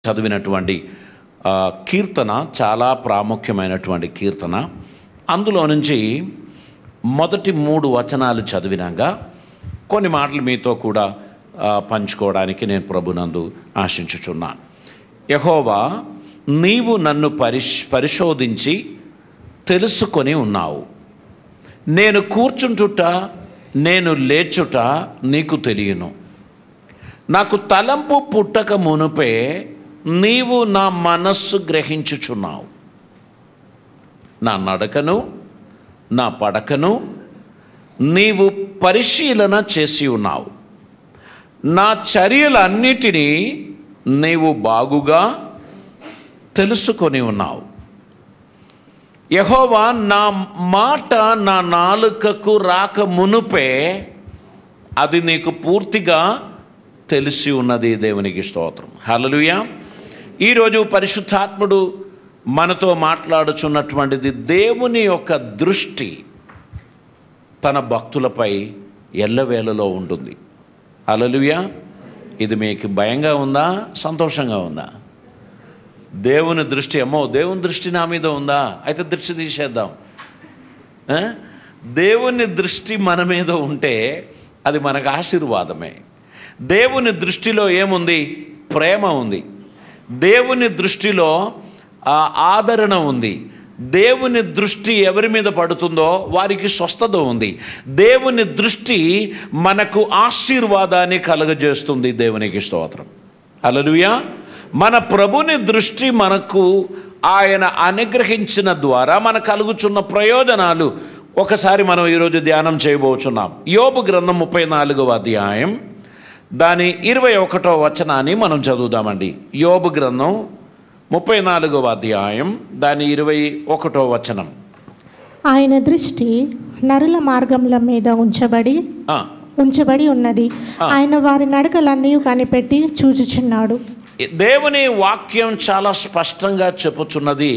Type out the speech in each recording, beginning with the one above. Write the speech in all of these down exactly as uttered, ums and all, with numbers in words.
చదివినటువంటి కీర్తన చాలా ప్రాముఖ్యమైనటువంటి కీర్తన. అందులో నుంచి మొదటి మూడు వచనాలు చదివినాక కొన్ని మాటలు మీతో కూడా పంచుకోవడానికి నేను ప్రభునందు ఆశించుచున్నాను. యెహోవా, నీవు నన్ను పరిశ్ పరిశోధించి తెలుసుకొని ఉన్నావు. నేను కూర్చుంటుట నేను లేచుట నీకు తెలియను. నాకు తలంపు పుట్టక మునుపే నీవు నా మనస్సు గ్రహించుచున్నావు. నా నడకను నా పడకను నీవు పరిశీలన చేసి ఉన్నావు. నా చర్యలన్నిటినీ నీవు బాగుగా తెలుసుకొని ఉన్నావు. యెహోవా, నా మాట నా నాలుకకు రాక మునుపే అది నీకు పూర్తిగా తెలిసి ఉన్నది. దేవునికి స్తోత్రం. హల్లెలూయా. ఈరోజు పరిశుద్ధాత్ముడు మనతో మాట్లాడుచున్నటువంటిది, దేవుని యొక్క దృష్టి తన భక్తులపై ఎల్లవేళలో ఉంటుంది. హల్లెలూయా. ఇది మీకు భయంగా ఉందా, సంతోషంగా ఉందా? దేవుని దృష్టి, అమ్మో దేవుని దృష్టి నా మీద ఉందా, అయితే దృష్టి తీసేద్దాం. దేవుని దృష్టి మన మీద ఉంటే అది మనకు ఆశీర్వాదమే. దేవుని దృష్టిలో ఏముంది? ప్రేమ ఉంది. దేవుని దృష్టిలో ఆదరణ ఉంది. దేవుని దృష్టి ఎవరి మీద పడుతుందో వారికి స్వస్థత ఉంది. దేవుని దృష్టి మనకు ఆశీర్వాదాన్ని కలుగజేస్తుంది. దేవునికి స్తోత్రం. హల్లెలూయా. మన ప్రభుని దృష్టి మనకు ఆయన అనుగ్రహించిన ద్వారా మనకు కలుగుచున్న ప్రయోజనాలు ఒకసారి మనం ఈరోజు ధ్యానం చేయబోచున్నాం. యోబు గ్రంథం ముప్పై నాలుగవ అధ్యాయం దాని ఇరవై ఒకటో వచనాన్ని మనం చదువుదామండి. యోబు గ్రంథం ముప్పై నాలుగవ అధ్యాయం దాని ఇరవై ఒకటో వచనం. ఆయన దృష్టి నరుల మార్గముల మీద ఉంచబడి ఉంచబడి ఉన్నది. ఆయన వారి నడకలన్నీ కనిపెట్టి చూచుచున్నాడు. దేవుని వాక్యం చాలా స్పష్టంగా చెప్పుచున్నది.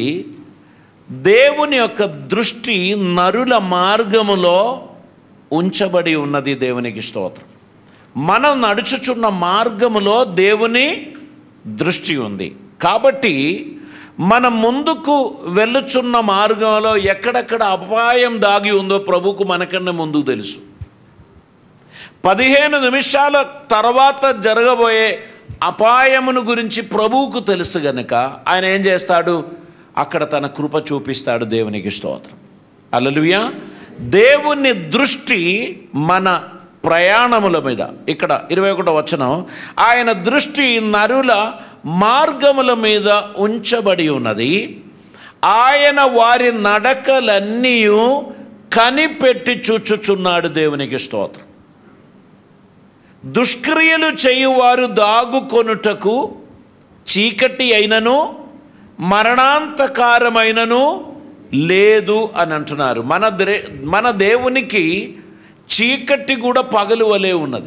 దేవుని యొక్క దృష్టి నరుల మార్గములో ఉంచబడి ఉన్నది. దేవునికి స్తోత్రం. మనం నడుచుచున్న మార్గములో దేవుని దృష్టి ఉంది. కాబట్టి మనం ముందుకు వెళ్ళుచున్న మార్గంలో ఎక్కడెక్కడ అపాయం దాగి ఉందో ప్రభువుకు మనకన్నా ముందు తెలుసు. పదిహేను నిమిషాల తర్వాత జరగబోయే అపాయమును గురించి ప్రభువుకు తెలుసు గనుక ఆయన ఏం చేస్తాడు? అక్కడ తన కృప చూపిస్తాడు. దేవునికి స్తోత్రం. హల్లెలూయా. దేవుని దృష్టి మన ప్రయాణముల మీద, ఇక్కడ ఇరవై ఒకటో వచనం, ఆయన దృష్టి నరుల మార్గముల మీద ఉంచబడి ఉన్నది. ఆయన వారి నడకలన్నీ కనిపెట్టి చూచుచున్నాడు. దేవునికి స్తోత్రం. దుష్క్రియలు చేయువారు దాగుకొనుటకు చీకటి అయినను మరణాంతకారమైనను లేదు అని అంటున్నారు. మన దే మన దేవునికి చీకటి కూడా పగలు వలె ఉన్నది.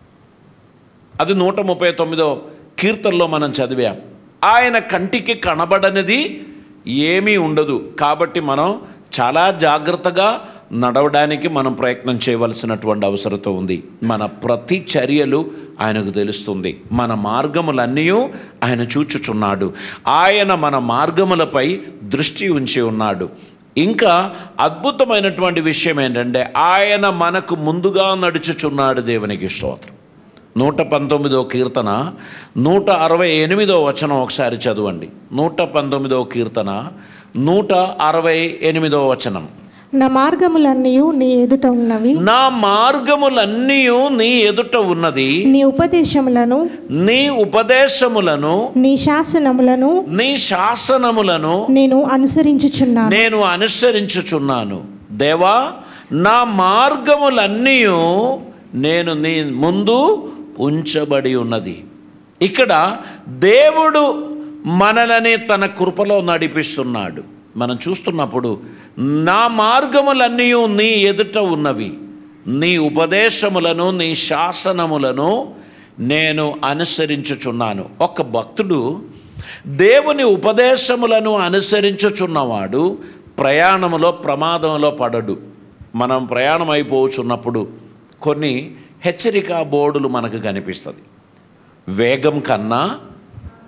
అది నూట ముప్పై తొమ్మిదో కీర్తనలో మనం చదివాం. ఆయన కంటికి కనబడనిది ఏమీ ఉండదు. కాబట్టి మనం చాలా జాగ్రత్తగా నడవడానికి మనం ప్రయత్నం చేయవలసినటువంటి అవసరత ఉంది. మన ప్రతి చర్యలు ఆయనకు తెలుస్తుంది. మన మార్గములన్నీ ఆయన చూచుచున్నాడు. ఆయన మన మార్గములపై దృష్టి ఉంచి ఉన్నాడు. ఇంకా అద్భుతమైనటువంటి విషయం ఏంటంటే ఆయన మనకు ముందుగా నడుచుచున్నాడు. దేవునికి స్తోత్రం. నూట పంతొమ్మిదో కీర్తన నూట అరవై ఎనిమిదో వచనం ఒకసారి చదవండి. నూట పంతొమ్మిదో కీర్తన నూట అరవై ఎనిమిదో వచనం. నా మార్గములన్నీ నీ ఎదుట ఉన్నవి. నా మార్గములన్నీ నీ ఎదుట ఉన్నది. నీ ఉపదేశములను నీ ఉపదేశములను నీ శాసనములను నీ శాసనములను నేను అనుసరించుచున్నాను నేను అనుసరించుచున్నాను. దేవా, నా మార్గములన్నీ నేను నీ ముందు ఉంచబడి ఉన్నది. ఇక్కడ దేవుడు మనలని తన కృపలో నడిపిస్తున్నాడు. మనం చూస్తున్నప్పుడు నా మార్గములన్నీ నీ ఎదుట ఉన్నవి, నీ ఉపదేశములను నీ శాసనములను నేను అనుసరించుచున్నాను. ఒక భక్తుడు దేవుని ఉపదేశములను అనుసరించుచున్నవాడు ప్రయాణములో ప్రమాదంలో పడడు. మనం ప్రయాణం అయిపోచున్నప్పుడు కొన్ని హెచ్చరిక బోర్డులు మనకు కనిపిస్తుంది. వేగం కన్నా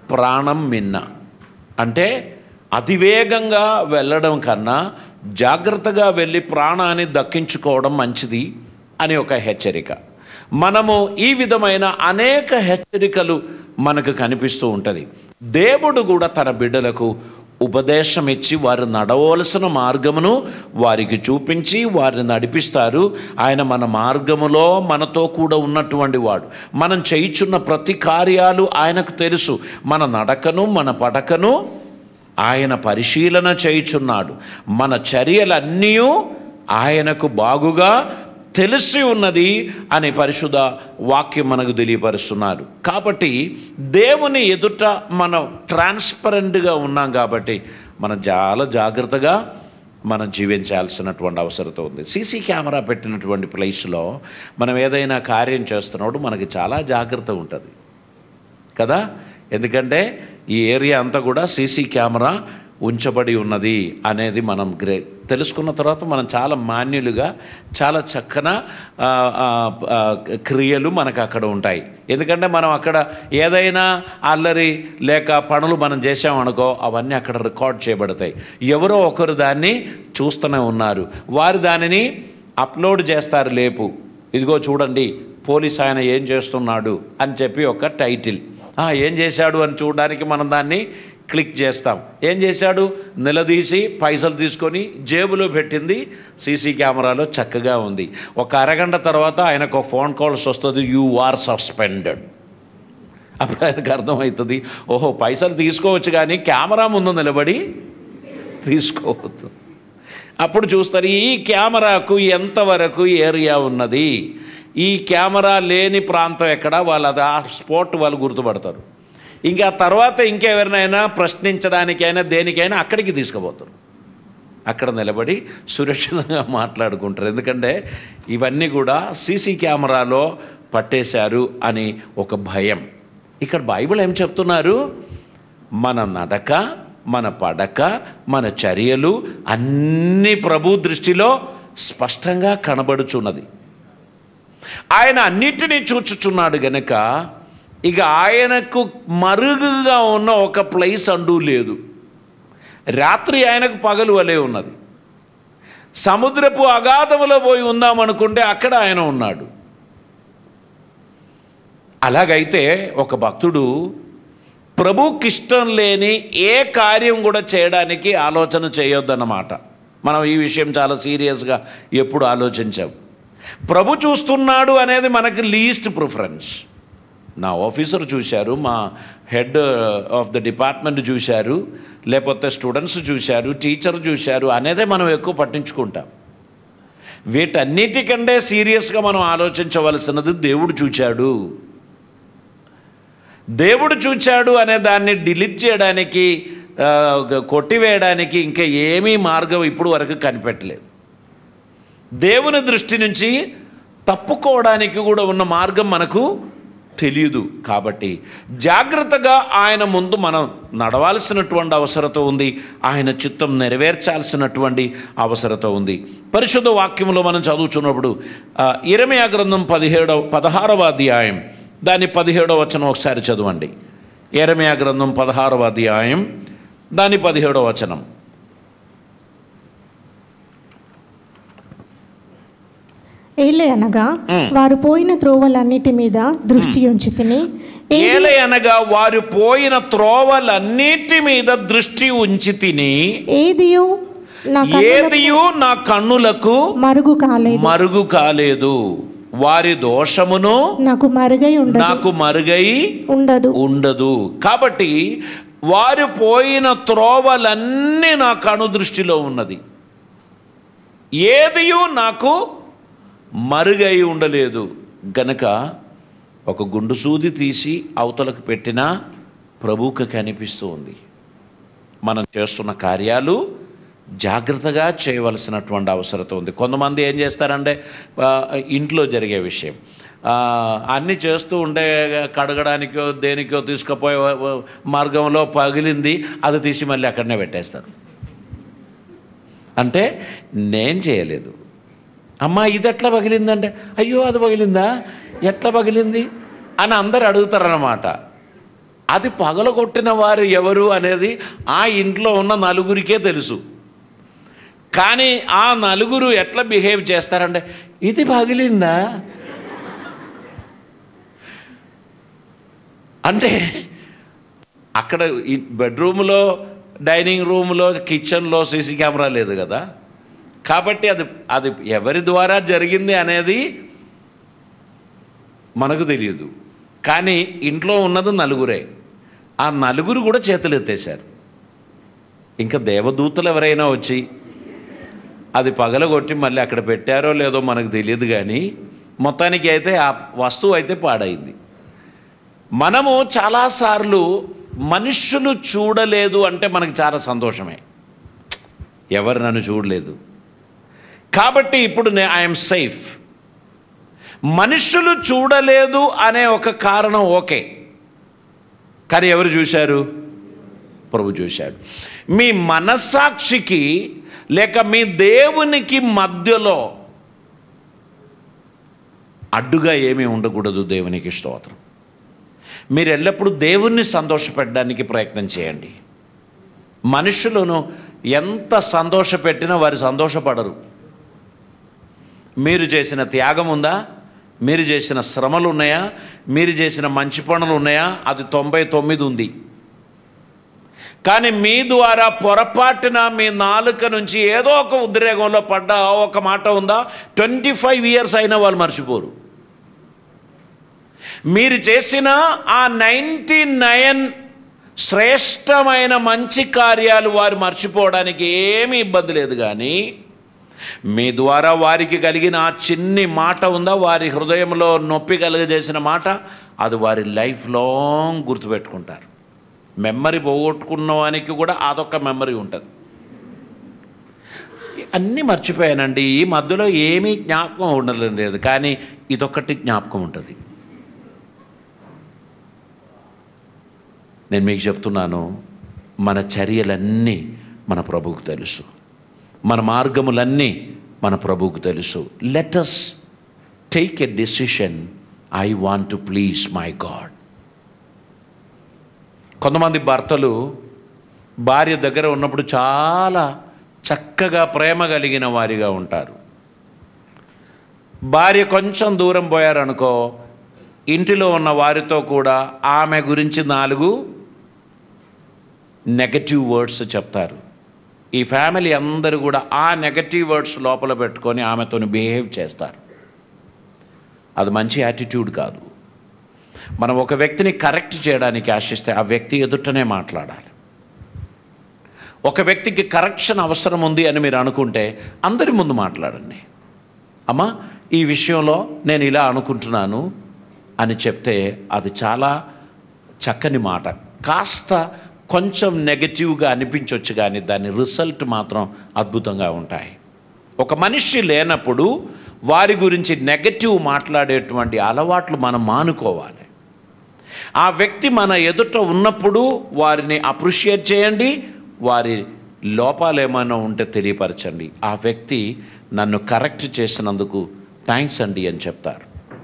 ప్రాణం మిన్న. అంటే అతివేగంగా వెళ్ళడం కన్నా జాగ్రత్తగా వెళ్ళి ప్రాణాన్ని దక్కించుకోవడం మంచిది అని ఒక హెచ్చరిక. మనము ఈ విధమైన అనేక హెచ్చరికలు మనకు కనిపిస్తూ ఉంటుంది. దేవుడు కూడా తన బిడ్డలకు ఉపదేశం ఇచ్చి వారు నడవలసిన మార్గమును వారికి చూపించి వారిని నడిపిస్తారు. ఆయన మన మార్గములో మనతో కూడా ఉన్నటువంటి వాడు. మనం చేయుచున్న ప్రతి కార్యాలు ఆయనకు తెలుసు. మన నడకను మన పడకను ఆయన పరిశీలన చేయుచున్నాడు. మన చర్యలన్నీ ఆయనకు బాగుగా తెలిసి ఉన్నది అని పరిశుద్ధ వాక్యం మనకు తెలియపరుస్తున్నారు. కాబట్టి దేవుని ఎదుట మనం ట్రాన్స్పరెంట్గా ఉన్నాం కాబట్టి మనం చాలా జాగ్రత్తగా మనం జీవించాల్సినటువంటి అవసరం ఉంది. సీసీ కెమెరా పెట్టినటువంటి ప్లేస్లో మనం ఏదైనా కార్యం చేస్తున్నప్పుడు మనకి చాలా జాగ్రత్త ఉంటుంది కదా. ఎందుకంటే ఈ ఏరియా అంతా కూడా సీసీ కెమెరా ఉంచబడి ఉన్నది అనేది మనం గ్రే తెలుసుకున్న తర్వాత మనం చాలా మాన్యులుగా చాలా చక్కన క్రియలు మనకు అక్కడ ఉంటాయి. ఎందుకంటే మనం అక్కడ ఏదైనా అల్లరి లేక పనులు మనం చేసామనుకో అవన్నీ అక్కడ రికార్డ్ చేయబడతాయి. ఎవరో ఒకరు దాన్ని చూస్తూనే ఉన్నారు. వారు దానిని అప్లోడ్ చేస్తారు. లేపు ఇదిగో చూడండి పోలీస్ ఆయన ఏం చేస్తున్నాడు అని చెప్పి ఒక టైటిల్. ఏం చేశాడు అని చూడడానికి మనం దాన్ని క్లిక్ చేస్తాం. ఏం చేశాడు? నిలదీసి పైసలు తీసుకొని జేబులో పెట్టింది సీసీ కెమెరాలో చక్కగా ఉంది. ఒక అరగంట తర్వాత ఆయనకు ఒక ఫోన్ కాల్స్ వస్తుంది, యూ ఆర్ సస్పెండెడ్. అప్పుడు ఆయనకు అర్థమవుతుంది, ఓహో పైసలు తీసుకోవచ్చు కానీ కెమెరా ముందు నిలబడి తీసుకోవద్దు. అప్పుడు చూస్తారు ఈ కెమెరాకు ఎంతవరకు ఏరియా ఉన్నది, ఈ కెమెరా లేని ప్రాంతం ఎక్కడ, వాళ్ళు అది ఆ స్పాట్ వాళ్ళు గుర్తుపడతారు. ఇంకా తర్వాత ఇంకెవరినైనా ప్రశ్నించడానికైనా దేనికైనా అక్కడికి తీసుకుపోతారు. అక్కడ నిలబడి సురక్షితంగా మాట్లాడుకుంటారు. ఎందుకంటే ఇవన్నీ కూడా సీసీ కెమెరాలో పట్టేశారు అని ఒక భయం. ఇక్కడ బైబిల్ ఏం చెప్తున్నారు? మన నడక మన పడక మన చర్యలు అన్నీ ప్రభు దృష్టిలో స్పష్టంగా కనబడుచున్నది. ఆయన అన్నిటినీ చూచుచున్నాడు గనుక ఇక ఆయనకు మరుగుగా ఉన్న ఒక ప్లేస్ అంటూ లేదు. రాత్రి ఆయనకు పగలు వలె ఉన్నది. సముద్రపు అగాధములో పోయి ఉందామనుకుంటే అక్కడ ఆయన ఉన్నాడు. అలాగైతే ఒక భక్తుడు ప్రభుకి ఇష్టం లేని ఏ కార్యం కూడా చేయడానికి ఆలోచన చేయొద్దన్నమాట. మనం ఈ విషయం చాలా సీరియస్గా ఎప్పుడు ఆలోచించాం. ప్రభు చూస్తున్నాడు అనేది మనకి లీస్ట్ ప్రిఫరెన్స్. నా ఆఫీసర్ చూశారు, మా హెడ్ ఆఫ్ ద డిపార్ట్మెంట్ చూశారు, లేకపోతే స్టూడెంట్స్ చూశారు, టీచర్ చూశారు అనేదే మనం ఎక్కువ పట్టించుకుంటాం. వీటన్నిటికంటే సీరియస్గా మనం ఆలోచించవలసినది దేవుడు చూచాడు. దేవుడు చూచాడు అనే దాన్ని డిలీట్ చేయడానికి కొట్టివేయడానికి ఇంకా ఏమీ మార్గం ఇప్పుడు వరకు కనిపెట్టలేదు. దేవుని దృష్టి నుంచి తప్పుకోవడానికి కూడా ఉన్న మార్గం మనకు తెలియదు. కాబట్టి జాగ్రత్తగా ఆయన ముందు మనం నడవాల్సినటువంటి అవసరత ఉంది. ఆయన చిత్తం నెరవేర్చాల్సినటువంటి అవసరత ఉంది. పరిశుద్ధ వాక్యంలో మనం చదువుతున్నప్పుడు ఇర్మీయా గ్రంథం పదిహేడవ పదహారవ అధ్యాయం దాని పదిహేడవ వచనం ఒకసారి చదవండి. ఇర్మీయా గ్రంథం పదహారవ అధ్యాయం దాని పదిహేడవ వచనం. ఏలే అనగా వారు పోయిన త్రోవలన్నిటి మీద దృష్టి ఉంచితిని. ఏలే అనగా వారు పోయిన త్రోవలన్నిటి మీద దృష్టి ఉంచి తిని ఏదియు ఏదియు నా కన్నులకు మరుగు కాలేదు మరుగు కాలేదు వారి దోషమును నాకు మరుగై ఉండదు నాకు మరుగై ఉండదు ఉండదు కాబట్టి వారు పోయిన త్రోవలన్నీ నా కను దృష్టిలో ఉన్నది. ఏదియు నాకు మరుగై ఉండలేదు గనక ఒక గుండు సూది తీసి అవతలకు పెట్టినా ప్రభువుకి కనిపిస్తూ ఉంది. మనం చేస్తున్న కార్యాలు జాగ్రత్తగా చేయవలసినటువంటి అవసరం ఉంది. కొంతమంది ఏం చేస్తారంటే ఇంట్లో జరిగే విషయం అన్నీ చేస్తూ ఉంటే కడగడానికో దేనికో తీసుకుపోయే మార్గంలో పగిలింది, అది తీసి మళ్ళీ అక్కడనే పెట్టేస్తారు. అంటే నేను చేయలేదు, అమ్మా ఇది ఎట్లా పగిలిందంటే అయ్యో అది పగిలిందా, ఎట్లా పగిలింది అని అందరు అడుగుతారన్నమాట. అది పగలగొట్టిన వారు ఎవరు అనేది ఆ ఇంట్లో ఉన్న నలుగురికే తెలుసు. కానీ ఆ నలుగురు ఎట్లా బిహేవ్ చేస్తారంటే, ఇది పగిలిందా అంటే, అక్కడ ఈ బెడ్రూమ్లో, డైనింగ్ రూమ్లో, కిచెన్లో సీసీ కెమెరా లేదు కదా, కాబట్టి అది అది ఎవరి ద్వారా జరిగింది అనేది మనకు తెలియదు. కానీ ఇంట్లో ఉన్నది నలుగురే. ఆ నలుగురు కూడా చేతులు ఎత్తేశారు. ఇంకా దేవదూతలు ఎవరైనా వచ్చి అది పగలగొట్టి మళ్ళీ అక్కడ పెట్టారో లేదో మనకు తెలియదు. కానీ మొత్తానికి అయితే ఆ వస్తువు అయితే పాడైంది. మనము చాలాసార్లు మనుషులు చూడలేదు అంటే మనకు చాలా సంతోషమే. ఎవరు నన్ను చూడలేదు కాబట్టి ఇప్పుడు నే ఐఎమ్ సేఫ్. మనుషులు చూడలేదు అనే ఒక కారణం ఓకే, కానీ ఎవరు చూశారు? ప్రభు చూశాడు. మీ మనస్సాక్షికి లేక మీ దేవునికి మధ్యలో అడ్డుగా ఏమీ ఉండకూడదు. దేవునికి స్తోత్రం. మీరు ఎల్లప్పుడూ దేవుణ్ణి సంతోషపెట్టడానికి ప్రయత్నం చేయండి. మనుషులను ఎంత సంతోషపెట్టినా వారు సంతోషపడరు. మీరు చేసిన త్యాగం ఉందా? మీరు చేసిన శ్రమలు ఉన్నాయా? మీరు చేసిన మంచి పనులు ఉన్నాయా? అది తొంభై తొమ్మిది ఉంది. కానీ మీ ద్వారా పొరపాటున మీ నాలుక నుంచి ఏదో ఒక ఉద్రేకంలో పడ్డ ఒక మాట ఉందా, ట్వంటీ ఫైవ్ ఇయర్స్ అయినా వాళ్ళు మర్చిపోరు. మీరు చేసిన ఆ నైంటీ నైన్ శ్రేష్టమైన మంచి కార్యాలు వారు మర్చిపోవడానికి ఏమీ ఇబ్బంది లేదు. కానీ మీ ద్వారా వారికి కలిగిన ఆ చిన్ని మాట ఉందా, వారి హృదయంలో నొప్పి కలుగజేసిన మాట, అది వారి లైఫ్ లాంగ్ గుర్తుపెట్టుకుంటారు. మెమరీ పోగొట్టుకున్న వానికి కూడా అదొక మెమరీ ఉంటుంది. అన్నీ మర్చిపోయానండి, ఈ మధ్యలో ఏమీ జ్ఞాపకం ఉండలేదు, కానీ ఇదొక్కటి జ్ఞాపకం ఉంటుంది. నేను మీకు చెప్తున్నాను, మన చర్యలన్నీ మన ప్రభువుకు తెలుసు, మన మార్గములన్నీ మన ప్రభువుకు తెలుసు. Let us take a decision, I want to please my God. కొంతమంది భర్తలు భార్య దగ్గర ఉన్నప్పుడు చాలా చక్కగా ప్రేమ కలిగిన వారిగా ఉంటారు. భార్య కొంచెం దూరం పోయారనుకో, ఇంటిలో ఉన్న వారితో కూడా ఆమె గురించి నాలుగు నెగటివ్ వర్డ్స్ చెప్తారు. ఈ ఫ్యామిలీ అందరూ కూడా ఆ నెగటివ్ వర్డ్స్ లోపల పెట్టుకొని ఆమెతో బిహేవ్ చేస్తారు. అది మంచి యాటిట్యూడ్ కాదు. మనం ఒక వ్యక్తిని కరెక్ట్ చేయడానికి ఆశిస్తే ఆ వ్యక్తి ఎదుటనే మాట్లాడాలి. ఒక వ్యక్తికి కరెక్షన్ అవసరం ఉంది అని మీరు అనుకుంటే అందరి ముందు మాట్లాడండి. అమ్మా, ఈ విషయంలో నేను ఇలా అనుకుంటున్నాను అని చెప్తే అది చాలా చక్కని మాట. కాస్త కొంచెం నెగటివ్గా అనిపించవచ్చు, కానీ దాని రిజల్ట్ మాత్రం అద్భుతంగా ఉంటాయి. ఒక మనిషి లేనప్పుడు వారి గురించి నెగటివ్ మాట్లాడేటువంటి అలవాట్లు మనం మానుకోవాలి. ఆ వ్యక్తి మన ఎదుట ఉన్నప్పుడు వారిని అప్రిషియేట్ చేయండి, వారి లోపాలు ఏమైనా ఉంటే తెలియపరచండి. ఆ వ్యక్తి నన్ను కరెక్ట్ చేసినందుకు థ్యాంక్స్ అండి అని చెప్తారు.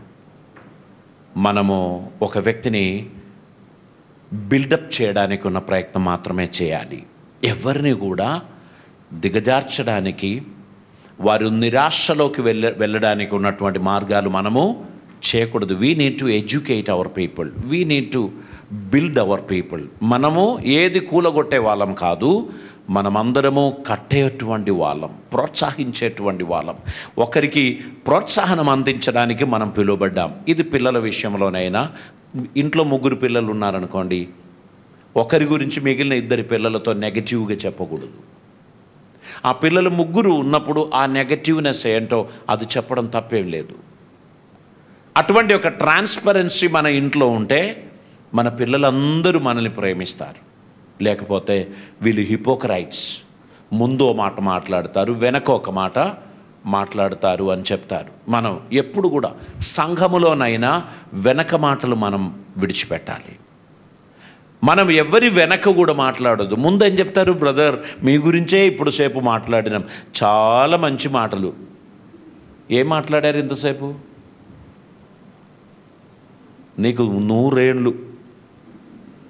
మనము ఒక వ్యక్తిని బిల్డప్ చేయడానికి ఉన్న ప్రయత్నం మాత్రమే చేయాలి. ఎవరిని కూడా దిగజార్చడానికి, వారు నిరాశలోకి వెళ్ళ వెళ్ళడానికి ఉన్నటువంటి మార్గాలు మనము చేయకూడదు. We need to educate our people, we need to build our people. మనము ఏది కూలగొట్టే వాళ్ళం కాదు, మనమందరము కట్టేటువంటి వాళ్ళం, ప్రోత్సహించేటువంటి వాళ్ళం. ఒకరికి ప్రోత్సాహనం అందించడానికి మనం పిలువబడ్డాం. ఇది పిల్లల విషయంలోనైనా, ఇంట్లో ముగ్గురు పిల్లలు ఉన్నారనుకోండి, ఒకరి గురించి మిగిలిన ఇద్దరి పిల్లలతో నెగటివ్గా చెప్పకూడదు. ఆ పిల్లలు ముగ్గురు ఉన్నప్పుడు ఆ నెగటివ్నెస్ ఏంటో అది చెప్పడం తప్పేం లేదు. అటువంటి ఒక ట్రాన్స్పరెన్సీ మన ఇంట్లో ఉంటే మన పిల్లలందరూ మనల్ని ప్రేమిస్తారు. లేకపోతే వీళ్ళు హిపోక్రైట్స్, ముందు ఒక మాట మాట్లాడతారు, వెనక ఒక మాట మాట్లాడతారు అని చెప్తారు. మనం ఎప్పుడు కూడా సంఘములోనైనా వెనక మాటలు మనం విడిచిపెట్టాలి. మనం ఎవరి వెనక కూడా మాట్లాడదు. ముందు ఏం చెప్తారు, బ్రదర్ మీ గురించే ఇప్పుడు సేపు మాట్లాడినాం, చాలా మంచి మాటలు. ఏం మాట్లాడారు ఇంతసేపు? నీకు నూరేళ్ళు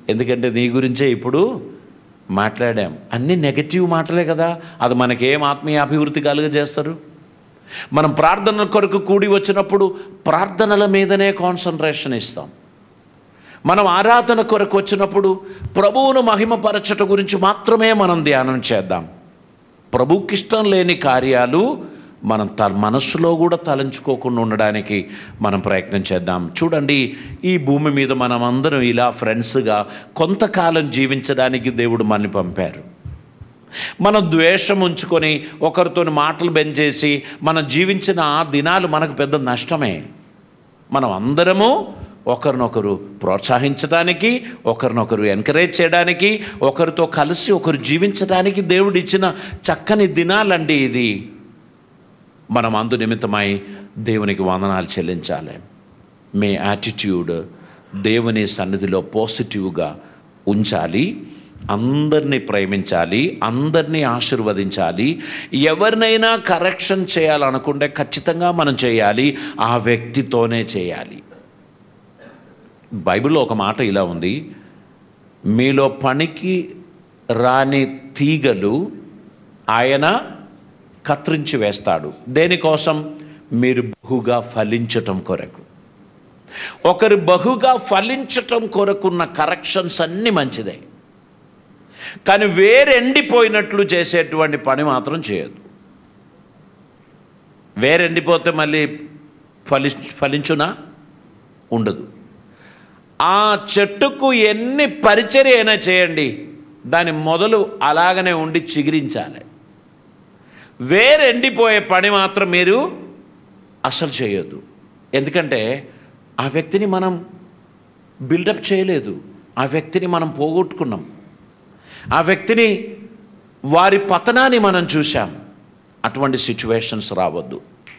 ఎందుకంటే నీ గురించే ఇప్పుడు మాట్లాడాం. అన్నీ నెగటివ్ మాటలే కదా. అది మనకేం ఆత్మీయ అభివృద్ధి కలుగజేస్తారు? మనం ప్రార్థనల కొరకు కూడి వచ్చినప్పుడు ప్రార్థనల మీదనే కాన్సన్ట్రేషన్ ఇస్తాం. మనం ఆరాధన కొరకు వచ్చినప్పుడు ప్రభువును మహిమపరచట గురించి మాత్రమే మనం ధ్యానం చేద్దాం. ప్రభువుకి ఇష్టం లేని కార్యాలు మనం త మనస్సులో కూడా తలంచుకోకుండా ఉండడానికి మనం ప్రయత్నం చేద్దాం. చూడండి, ఈ భూమి మీద మనం అందరం ఇలా ఫ్రెండ్స్గా కొంతకాలం జీవించడానికి దేవుడు మనల్ని పంపారు. మనం ద్వేషం ఉంచుకొని ఒకరితో మాటలు బెంచేసి మనం జీవించిన ఆ దినాలు మనకు పెద్ద నష్టమే. మనం అందరము ఒకరినొకరు ప్రోత్సహించడానికి, ఒకరినొకరు ఎంకరేజ్ చేయడానికి, ఒకరితో కలిసి ఒకరు జీవించడానికి దేవుడు ఇచ్చిన చక్కని దినాలండి ఇది. మనం అందు నిమిత్తమై దేవునికి వందనాలు చెల్లించాలి. మీ యాటిట్యూడ్ దేవుని సన్నిధిలో పాజిటివ్గా ఉంచాలి. అందరినీ ప్రేమించాలి, అందరినీ ఆశీర్వదించాలి. ఎవరినైనా కరెక్షన్ చేయాలనుకుంటే ఖచ్చితంగా మనం చేయాలి, ఆ వ్యక్తితోనే చేయాలి. బైబిల్లో ఒక మాట ఇలా ఉంది, మీలో పనికి రాని తీగలు ఆయన కత్రించి వేస్తాడు. దేనికోసం? మీరు బహుగా ఫలించటం కొరకు. ఒకరు బహుగా ఫలించటం కొరకున్న కరెక్షన్స్ అన్నీ మంచిదే, కానీ వేరెండిపోయినట్లు చేసేటువంటి పని మాత్రం చేయదు. వేరెండిపోతే మళ్ళీ ఫలి ఫలించునా? ఉండదు. ఆ చెట్టుకు ఎన్ని పరిచర్య అయినా చేయండి, దాని మొదలు అలాగనే ఉండి చిగురించాలి. వేరెండిపోయే పని మాత్రం మీరు అసలు చేయొద్దు. ఎందుకంటే ఆ వ్యక్తిని మనం బిల్డప్ చేయలేదు, ఆ వ్యక్తిని మనం పోగొట్టుకున్నాం, ఆ వ్యక్తిని వారి పతనాన్ని మనం చూశాం. అటువంటి సిచ్యువేషన్స్ రావద్దు.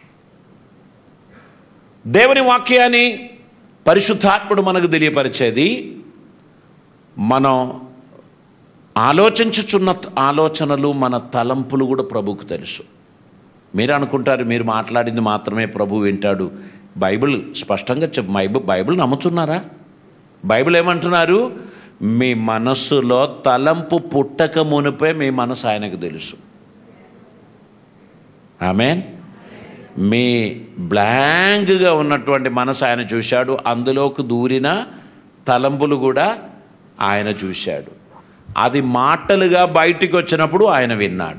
దేవుని వాక్యాన్ని పరిశుద్ధాత్ముడు మనకు తెలియపరిచేది, మనం ఆలోచించుచున్న ఆలోచనలు, మన తలంపులు కూడా ప్రభువుకు తెలుసు. మీరు అనుకుంటారు మీరు మాట్లాడింది మాత్రమే ప్రభు వింటాడు. బైబిల్ స్పష్టంగా చెప్ బైబిల్ బైబిల్ నమ్ముతున్నారా? బైబిల్ ఏమంటున్నారు? మీ మనస్సులో తలంపు పుట్టక మునిపే మీ మనసు ఆయనకు తెలుసు. ఆమేన్. మీ బ్లాంక్గా ఉన్నటువంటి మనసు ఆయన చూశాడు, అందులోకి దూరిన తలంపులు కూడా ఆయన చూశాడు. అది మాటలుగా బయటికి వచ్చినప్పుడు ఆయన విన్నాడు.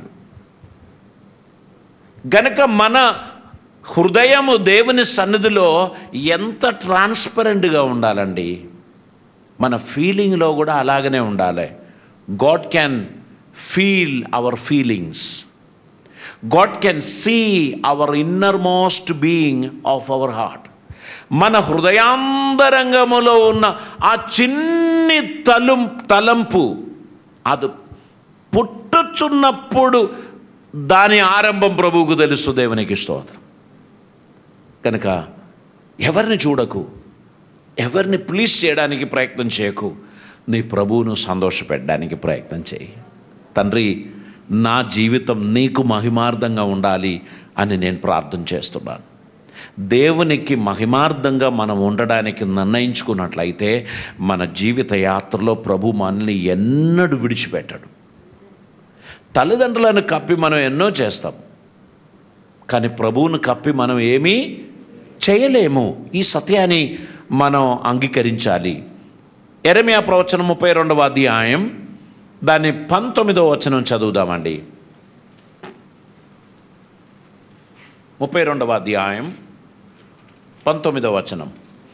గనుక మన హృదయము దేవుని సన్నిధిలో ఎంత ట్రాన్స్పరెంట్గా ఉండాలండి. మన ఫీలింగ్లో కూడా అలాగనే ఉండాలి. God can feel our feelings. God can see our innermost being of our heart. మన హృదయాంతరంగములో ఉన్న ఆ చిన్ని తలం తలంపు అది పుట్టుచున్నప్పుడు దాని ఆరంభం ప్రభువుకు తెలుసు. దేవునికి స్తోత్రం. కనుక ఎవరిని చూడకు, ఎవరిని ప్లీజ్ చేయడానికి ప్రయత్నం చేయకు, నీ ప్రభువును సంతోషపెట్టడానికి ప్రయత్నం చేయి. తండ్రి, నా జీవితం నీకు మహిమార్థంగా ఉండాలి అని నేను ప్రార్థన చేస్తున్నాను. దేవునికి మహిమార్థంగా మనం ఉండడానికి నిర్ణయించుకున్నట్లయితే మన జీవిత యాత్రలో ప్రభు మనల్ని ఎన్నడూ విడిచిపెట్టడు. తల్లిదండ్రులను కప్పి మనం ఎన్నో చేస్తాం, కానీ ప్రభువును కప్పి మనం ఏమీ చేయలేము. ఈ సత్యాన్ని మనం అంగీకరించాలి. యెరెమయా ప్రవచనం ముప్పై రెండవ అధ్యాయం దాన్ని పంతొమ్మిదవ వచనం చదువుదామండి. ముప్పై రెండవ అధ్యాయం పంతొమ్మిదవ వచనం.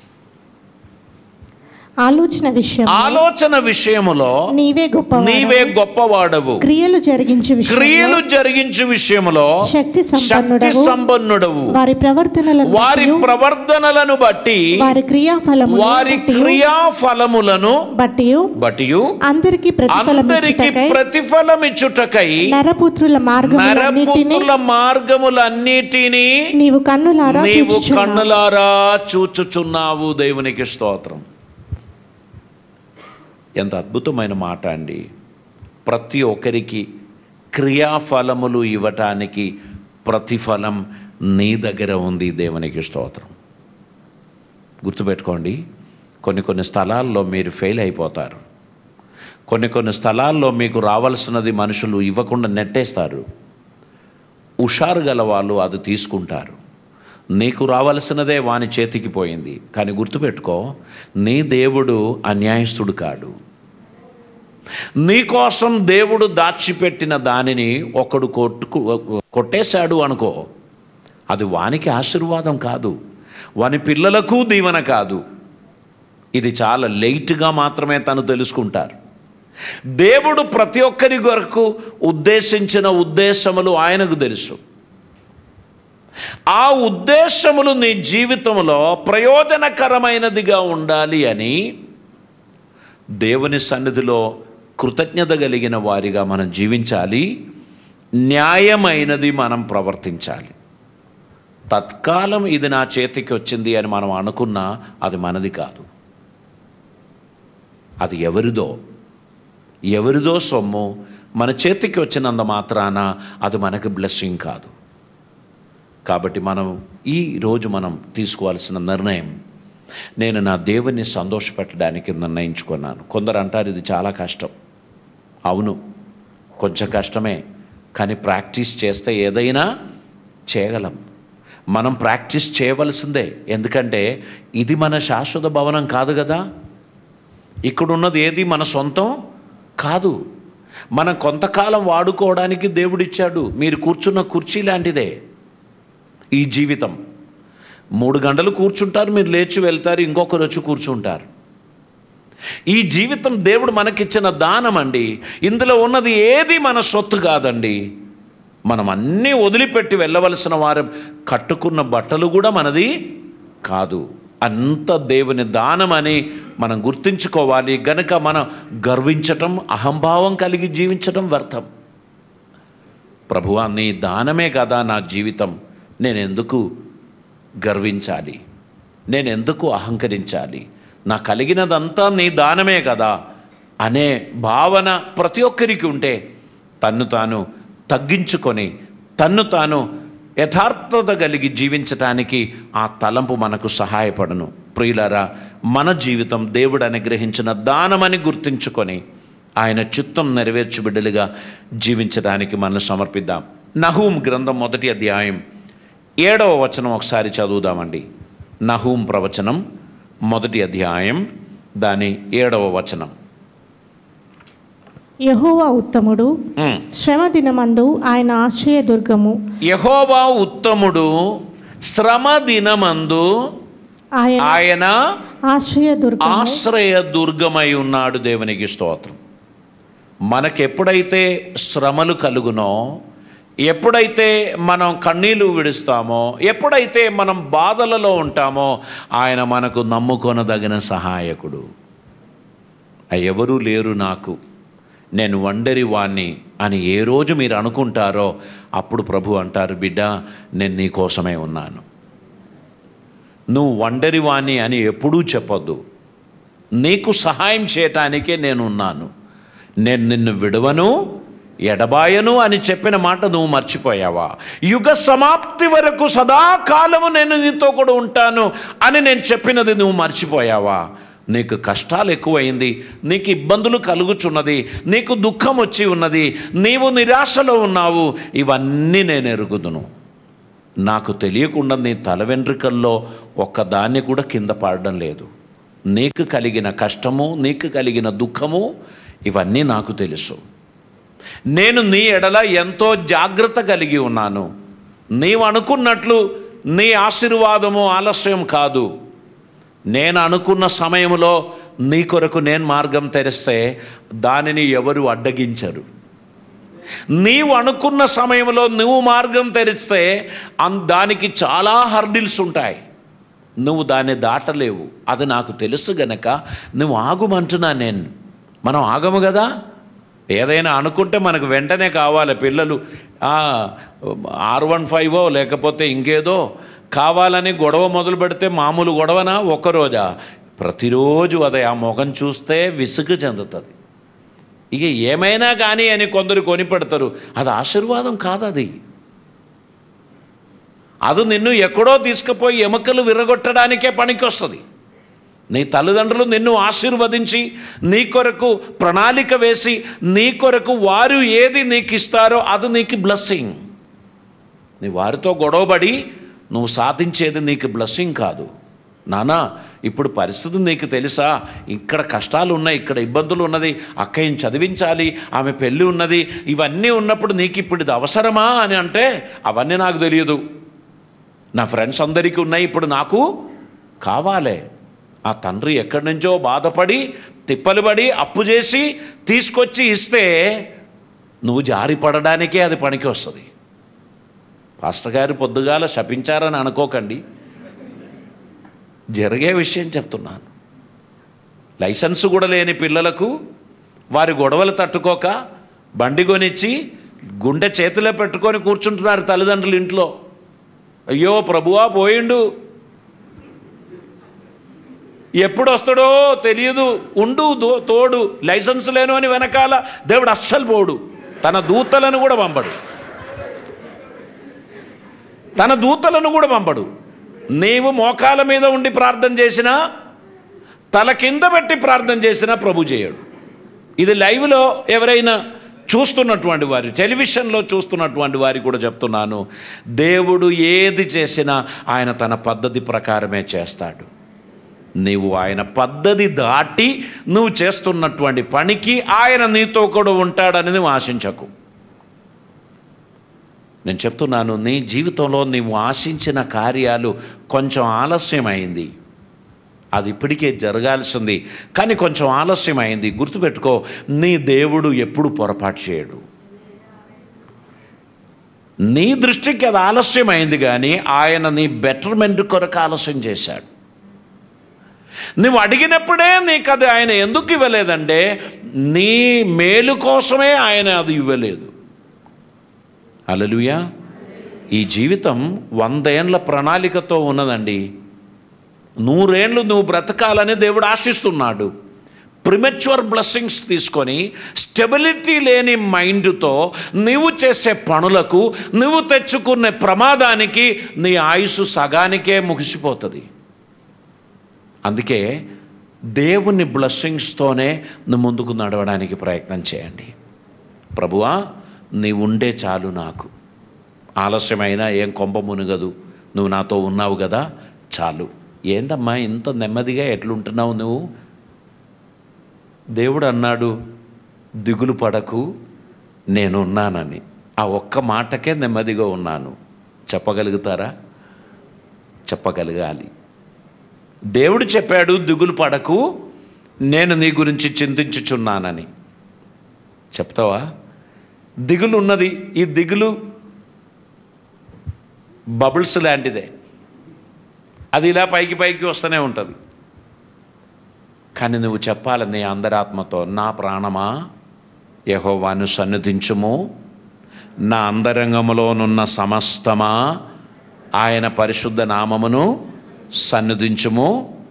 ఆలోచన విషయం ఆలోచన విషయములో నీవే గొప్ప నీవే గొప్పవాడవు, క్రియలు జరిగించు క్రియలు జరిగించు విషయములో శక్తి శక్తి సంపన్నుడవు. వారి ప్రవర్తనలను వారి ప్రవర్తనలను బట్టి వారి క్రియాఫలము వారి క్రియాఫలములను బట్టి బట్టి అందరికి అందరికి ప్రతిఫలం ఇచ్చుటకై నరపుత్రుల మార్గములన్నిటిని నరపుత్రుల మార్గములన్నిటినీ నీవు కన్నులారా నీవు కన్నులారా చూచుచున్నావు. దేవునికి స్తోత్రం. ఎంత అద్భుతమైన మాట అండి. ప్రతి ఒక్కరికి క్రియాఫలములు ఇవ్వటానికి ప్రతిఫలం నీ దగ్గర ఉంది. దేవునికి స్తోత్రం. గుర్తుపెట్టుకోండి, కొన్ని కొన్ని స్థలాల్లో మీరు ఫెయిల్ అయిపోతారు, కొన్ని కొన్ని స్థలాల్లో మీకు రావాల్సినది మనుషులు ఇవ్వకుండా నెట్టేస్తారు. హుషారు గల వాళ్ళు అది తీసుకుంటారు. నీకు రావాల్సినదే వాని చేతికి పోయింది. కానీ గుర్తుపెట్టుకో, నీ దేవుడు అన్యాయస్తుడు కాడు. నీకోసం దేవుడు దాచిపెట్టిన దానిని ఒకడు కొట్టుకు కొట్టేశాడు అనుకో, అది వానికి ఆశీర్వాదం కాదు, వాని పిల్లలకు దీవెన కాదు. ఇది చాలా లేట్గా మాత్రమే తను తెలుసుకుంటారు. దేవుడు ప్రతి ఒక్కరి కొరకు ఉద్దేశించిన ఉద్దేశములు ఆయనకు తెలుసు. ఆ ఉద్దేశములు నీ జీవితంలో ప్రయోజనకరమైనదిగా ఉండాలి అని దేవుని సన్నిధిలో కృతజ్ఞత కలిగిన వారిగా మనం జీవించాలి. న్యాయమైనది మనం ప్రవర్తించాలి. తత్కాలం ఇది నా చేతికి వచ్చింది అని మనం అనుకున్నా అది మనది కాదు, అది ఎవరిదో ఎవరిదో సొమ్ము మన చేతికి వచ్చినంత మాత్రాన అది మనకి బ్లెస్సింగ్ కాదు. కాబట్టి మనం ఈ రోజు మనం తీసుకోవాల్సిన నిర్ణయం, నేను నా దేవుని సంతోషపెట్టడానికి నిర్ణయించుకున్నాను. కొందరు అంటారు ఇది చాలా కష్టం. అవును, కొంచెం కష్టమే, కానీ ప్రాక్టీస్ చేస్తే ఏదైనా చేయగలం. మనం ప్రాక్టీస్ చేయవలసిందే. ఎందుకంటే ఇది మన శాశ్వత భవనం కాదు కదా. ఇక్కడున్నది ఏది మన సొంతం కాదు. మనం కొంతకాలం వాడుకోవడానికి దేవుడిచ్చాడు. మీరు కూర్చున్న కుర్చీ లాంటిదే ఈ జీవితం. మూడు గంటలు కూర్చుంటారు, మీరు లేచి వెళ్తారు, ఇంకొకరు వచ్చి కూర్చుంటారు. ఈ జీవితం దేవుడు మనకిచ్చిన దానం అండి. ఇందులో ఉన్నది ఏది మన సొత్తు కాదండి. మనం అన్నీ వదిలిపెట్టి వెళ్ళవలసిన వారు. కట్టుకున్న బట్టలు కూడా మనది కాదు, అంత దేవుని దానం అని మనం గుర్తించుకోవాలి. గనుక మనం గర్వించటం, అహంభావం కలిగి జీవించటం వ్యర్థం. ప్రభువా, నీ దానమే కదా నా జీవితం, నేను ఎందుకు గర్వించాలి, నేను ఎందుకు అహంకరించాలి, నా కలిగినదంతా నీ దానమే కదా అనే భావన ప్రతి ఒక్కరికి ఉంటే తన్ను తాను తగ్గించుకొని తన్ను తాను యథార్థత కలిగి జీవించటానికి ఆ తలంపు మనకు సహాయపడను. ప్రియులారా, మన జీవితం దేవుడు అనుగ్రహించిన దానమని గుర్తించుకొని ఆయన చిత్తం నెరవేర్చు బిడ్డలుగా జీవించడానికి మనల్ని సమర్పిద్దాం. నహూం గ్రంథం మొదటి అధ్యాయం ఏడవ వచనం ఒకసారి చదువుదామండి. నహూం ప్రవచనం మొదటి అధ్యాయం దాని ఏడవ వచనం. యెహోవా ఉత్తముడు, శ్రమ దినమందు ఆయన ఆశ్రయ దుర్గము. యెహోవా ఉత్తముడు, శ్రమ దినమందు ఆయన ఆశ్రయ దుర్గము ఆశ్రయ దుర్గమై ఉన్నాడు. దేవునికి స్తోత్రం. మనకెప్పుడైతే శ్రమలు కలుగునో, ఎప్పుడైతే మనం కన్నీళ్లు విడుస్తామో, ఎప్పుడైతే మనం బాధలలో ఉంటామో, ఆయన మనకు నమ్ముకొనదగిన సహాయకుడు. ఎవరూ లేరు నాకు, నేను ఒంటరి వాణ్ణి అని ఏ రోజు మీరు అనుకుంటారో అప్పుడు ప్రభు అంటారు, బిడ్డ నేను నీ కోసమే ఉన్నాను. నువ్వు ఒంటరి వాణ్ణి అని ఎప్పుడూ చెప్పొద్దు. నీకు సహాయం చేయటానికే నేను ఉన్నాను. నేను నిన్ను విడవను ఎడబాయను అని చెప్పిన మాట నువ్వు మర్చిపోయావా? యుగ సమాప్తి వరకు సదాకాలము నేను నీతో కూడా ఉంటాను అని నేను చెప్పినది నువ్వు మర్చిపోయావా? నీకు కష్టాలు ఎక్కువైంది, నీకు ఇబ్బందులు కలుగుచున్నది, నీకు దుఃఖం వచ్చి ఉన్నది, నీవు నిరాశలో ఉన్నావు. ఇవన్నీ నేను ఎరుగుదును. నాకు తెలియకుండా నీ తల వెంట్రుకల్లో ఒక్కదాన్ని కూడా కింద పడడం లేదు. నీకు కలిగిన కష్టము, నీకు కలిగిన దుఃఖము ఇవన్నీ నాకు తెలుసు. నేను నీ ఎడల ఎంతో జాగ్రత్త కలిగి ఉన్నాను. నీవు అనుకున్నట్లు నీ ఆశీర్వాదము ఆలస్యం కాదు. నేను అనుకున్న సమయంలో నీ కొరకు నేను మార్గం తెరిస్తే దానిని ఎవరు అడ్డగించరు. నీవు అనుకున్న సమయంలో నువ్వు మార్గం తెరిస్తే దానికి చాలా హర్డిల్స్ ఉంటాయి, నువ్వు దాన్ని దాటలేవు. అది నాకు తెలుసు గనక నువ్వు ఆగుమంటున్నా. నేను మనం ఆగము కదా. ఏదైనా అనుకుంటే మనకు వెంటనే కావాలి. పిల్లలు ఆర్ వన్ ఫైవో లేకపోతే ఇంకేదో కావాలని గొడవ మొదలు పెడితే మామూలు గొడవనా? ఒక్కరోజా? ప్రతిరోజు అదే. ఆ మొఖం చూస్తే విసుగు చెందుతుంది. ఇక ఏమైనా కానీ అని కొందరు కొనిపెడతారు. అది ఆశీర్వాదం కాదు. అది అది నిన్ను ఎక్కడో తీసుకుపోయి ఎముకలు విరగొట్టడానికే పనికి వస్తుంది. నీ తల్లిదండ్రులు నిన్ను ఆశీర్వదించి నీ కొరకు ప్రణాళిక వేసి నీ కొరకు వారు ఏది నీకు ఇస్తారో అది నీకు బ్లెస్సింగ్. నీ వారితో గొడవపడి నువ్వు సాధించేది నీకు బ్లెస్సింగ్ కాదు. నానా ఇప్పుడు పరిస్థితి నీకు తెలుసా, ఇక్కడ కష్టాలు ఉన్నాయి, ఇక్కడ ఇబ్బందులు ఉన్నది, అక్కయ్యని చదివించాలి, ఆమె పెళ్ళి ఉన్నది, ఇవన్నీ ఉన్నప్పుడు నీకు ఇప్పుడు ఇది అవసరమా అని అంటే అవన్నీ నాకు తెలియదు, నా ఫ్రెండ్స్ అందరికీ ఉన్నాయి, ఇప్పుడు నాకు కావాలి. ఆ తండ్రి ఎక్కడి నుంచో బాధపడి తిప్పలు పడి అప్పు చేసి తీసుకొచ్చి ఇస్తే నువ్వు జారి పడడానికే అది పనికి వస్తుంది. పాస్టర్ గారు పొద్దుగాల శపించారని అనుకోకండి, జరిగే విషయం చెప్తున్నాను. లైసెన్స్ కూడా లేని పిల్లలకు వారి గొడవలు తట్టుకోక బండి కొనిచ్చి గుండె చేతిలో పెట్టుకొని కూర్చుంటున్నారు తల్లిదండ్రులు ఇంట్లో. అయ్యో ప్రభువా పోయిండు, ఎప్పుడు వస్తాడో తెలియదు, ఉండు తోడు, లైసెన్స్ లేను అని వెనకాల దేవుడు అస్సలు పోడు, తన దూతలను కూడా పంపడు, తన దూతలను కూడా పంపడు. నీవు మోకాల మీద ఉండి ప్రార్థన చేసినా, తల కింద పెట్టి ప్రార్థన చేసినా ప్రభు చేయడు. ఇది లైవ్లో ఎవరైనా చూస్తున్నటువంటి వారి, టెలివిజన్లో చూస్తున్నటువంటి వారి కూడా చెప్తున్నాను, దేవుడు ఏది చేసినా ఆయన తన పద్ధతి ప్రకారమే చేస్తాడు. నీవు ఆయన పద్ధతి దాటి నువ్వు చేస్తున్నటువంటి పనికి ఆయన నీతో కూడా ఉంటాడని నువ్వు ఆశించకు. నేను చెప్తున్నాను, నీ జీవితంలో నీవు ఆశించిన కార్యాలు కొంచెం ఆలస్యమైంది, అది ఇప్పటికే జరగాల్సింది, కానీ కొంచెం ఆలస్యమైంది. గుర్తుపెట్టుకో, నీ దేవుడు ఎప్పుడు పొరపాటు చేయడు. నీ దృష్టికి అది ఆలస్యమైంది, కానీ ఆయన నీ బెటర్మెంట్ కొరకు ఆలస్యం చేశాడు. నువ్వు అడిగినప్పుడే నీకు అది ఆయన ఎందుకు ఇవ్వలేదంటే నీ మేలు కోసమే ఆయన అది ఇవ్వలేదు. హల్లెలూయా. ఈ జీవితం వందేండ్ల ప్రణాళికతో ఉన్నదండి. నూరేండ్లు నువ్వు బ్రతకాలని దేవుడు ఆశిస్తున్నాడు. ప్రిమెచ్యూర్ బ్లెస్సింగ్స్ తీసుకొని స్టెబిలిటీ లేని మైండ్తో నువ్వు చేసే పనులకు, నువ్వు తెచ్చుకునే ప్రమాదానికి నీ ఆయుసు సగానికే ముగిసిపోతుంది. అందుకే దేవుని బ్లెస్సింగ్స్తోనే నువ్వు ముందుకు నడవడానికి ప్రయత్నం చేయండి. ప్రభువా నీ ఉండే చాలు, నాకు ఆలస్యమైనా ఏం కొంప మునుగదు, నువ్వు నాతో ఉన్నావు కదా చాలు. ఏందమ్మా ఇంత నెమ్మదిగా ఎట్లుంటున్నావు నువ్వు? దేవుడు అన్నాడు, దిగులు పడకు నేనున్నానని. ఆ ఒక్క మాటకే నెమ్మదిగా ఉన్నాను. చెప్పగలుగుతారా? చెప్పగలగాలి. దేవుడు చెప్పాడు, దిగులు పడకు నేను నీ గురించి చింతించుచున్నానని. చెప్తావా? దిగులు ఉన్నది. ఈ దిగులు బబుల్స్ లాంటిదే, అది ఇలా పైకి పైకి వస్తూనే ఉంటుంది. కానీ నువ్వు చెప్పాలి నీ అంతరాత్మతో, నా ప్రాణమా యెహోవాను సన్నిధించుము, నా అంతరంగములోనున్న సమస్తమా ఆయన పరిశుద్ధ నామమును సన్నిధించుము.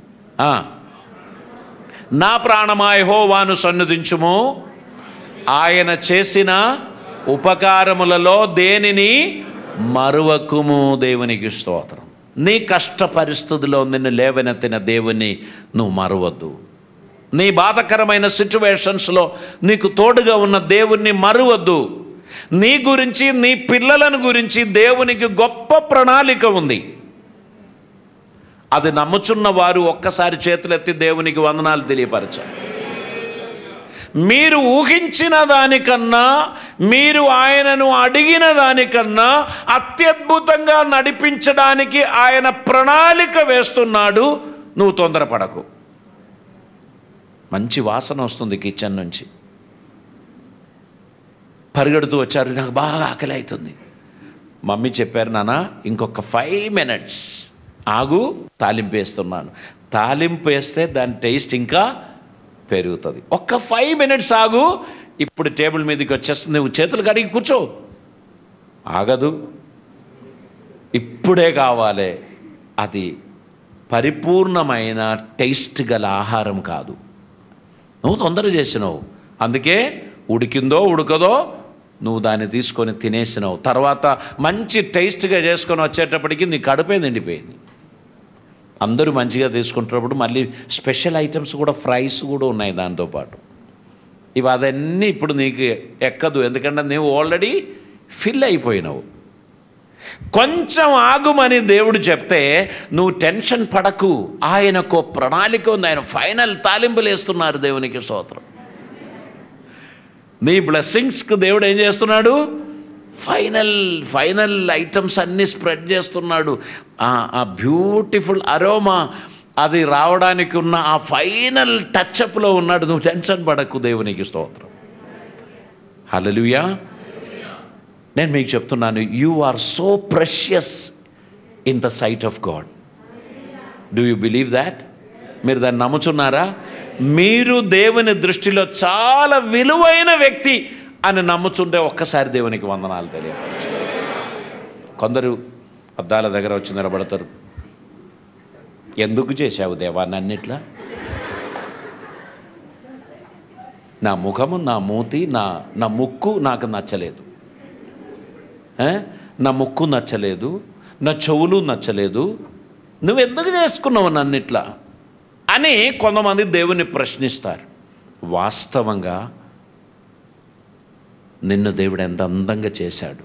నా ప్రాణమా యెహోవాను సన్నిధించుము, ఆయన చేసిన ఉపకారములలో దేనిని మరువకుము. దేవునికి స్తోత్రం. నీ కష్ట పరిస్థితిలో నిన్ను లేవనెత్తిన దేవుని నువ్వు మరువద్దు. నీ బాధకరమైన సిచ్యువేషన్స్లో నీకు తోడుగా ఉన్న దేవుణ్ణి మరువద్దు. నీ గురించి, నీ పిల్లలను గురించి దేవునికి గొప్ప ప్రణాళిక ఉంది. అది నమ్ముచున్న వారు ఒక్కసారి చేతులెత్తి దేవునికి వందనాలు తెలియపరచాలి. మీరు ఊహించిన దానికన్నా, మీరు ఆయనను అడిగిన దానికన్నా అత్యద్భుతంగా నడిపించడానికి ఆయన ప్రణాళిక వేస్తున్నాడు. నువ్వు తొందరపడకు. మంచి వాసన వస్తుంది కిచెన్ నుంచి. పరిగెడుతూ వచ్చారు, నాకు బాగా ఆకలి అవుతుంది. మమ్మీ చెప్పారు, నాన్న ఇంకొక ఫైవ్ మినిట్స్ ఆగు, తాలింపు వేస్తున్నాను. తాలింపు వేస్తే దాని టేస్ట్ ఇంకా పెరుగుతుంది. ఒక్క ఫైవ్ మినిట్స్ ఆగు, ఇప్పుడు టేబుల్ మీదకి వచ్చేస్తుంది, నువ్వు చేతులు కడిగి కూర్చో. ఆగదు, ఇప్పుడే కావాలి. అది పరిపూర్ణమైన టేస్ట్ గల ఆహారం కాదు. నువ్వు తొందర చేసినావు, అందుకే ఉడికిందో ఉడకదో నువ్వు దాన్ని తీసుకొని తినేసినావు. తర్వాత మంచి టేస్ట్గా చేసుకొని వచ్చేటప్పటికి నీ కడుపే నిండిపోయింది. అందరూ మంచిగా తీసుకుంటున్నప్పుడు మళ్ళీ స్పెషల్ ఐటమ్స్ కూడా, ఫ్రైస్ కూడా ఉన్నాయి దాంతోపాటు. ఇవి అదన్నీ ఇప్పుడు నీకు ఎక్కదు, ఎందుకంటే నువ్వు ఆల్రెడీ ఫిల్ అయిపోయినావు. కొంచెం ఆగుమని దేవుడు చెప్తే నువ్వు టెన్షన్ పడకు. ఆయనకు ప్రణాళిక ఉంది. ఆయన ఫైనల్ తాలింపులు వేస్తున్నారు. దేవునికి స్తోత్రం. నీ బ్లెస్సింగ్స్కి దేవుడు ఏం చేస్తున్నాడు? ఫైనల్ ఫైనల్ ఐటమ్స్ అన్నీ స్ప్రెడ్ చేస్తున్నాడు. ఆ బ్యూటిఫుల్ అరోమా అది రావడానికి ఉన్న ఆ ఫైనల్ టచ్అప్లో ఉన్నాడు. నువ్వు టెన్షన్ పడకు. దేవునికి స్తోత్రం. హల్లెలూయా. నేను మీకు చెప్తున్నాను, you are so precious in the sight of God. Do you believe that? మీరు దాన్ని నమ్ముచున్నారా? మీరు దేవుని దృష్టిలో చాలా విలువైన వ్యక్తి అని నమ్ముచుంటే ఒక్కసారి దేవునికి వందనాలు తెలియపరచు. కొందరు అద్దాల దగ్గర వచ్చి నిలబడతారు. ఎందుకు చేశావు దేవా నన్నిట్లా? నా ముఖము, నా మూతి, నా నా ముక్కు నాకు నచ్చలేదు, నా ముక్కు నచ్చలేదు, నా చెవులు నచ్చలేదు, నువ్వెందుకు చేసుకున్నావు నన్నిట్లా అని కొంతమంది దేవుని ప్రశ్నిస్తారు. వాస్తవంగా నిన్ను దేవుడు ఎంత అందంగా చేశాడు.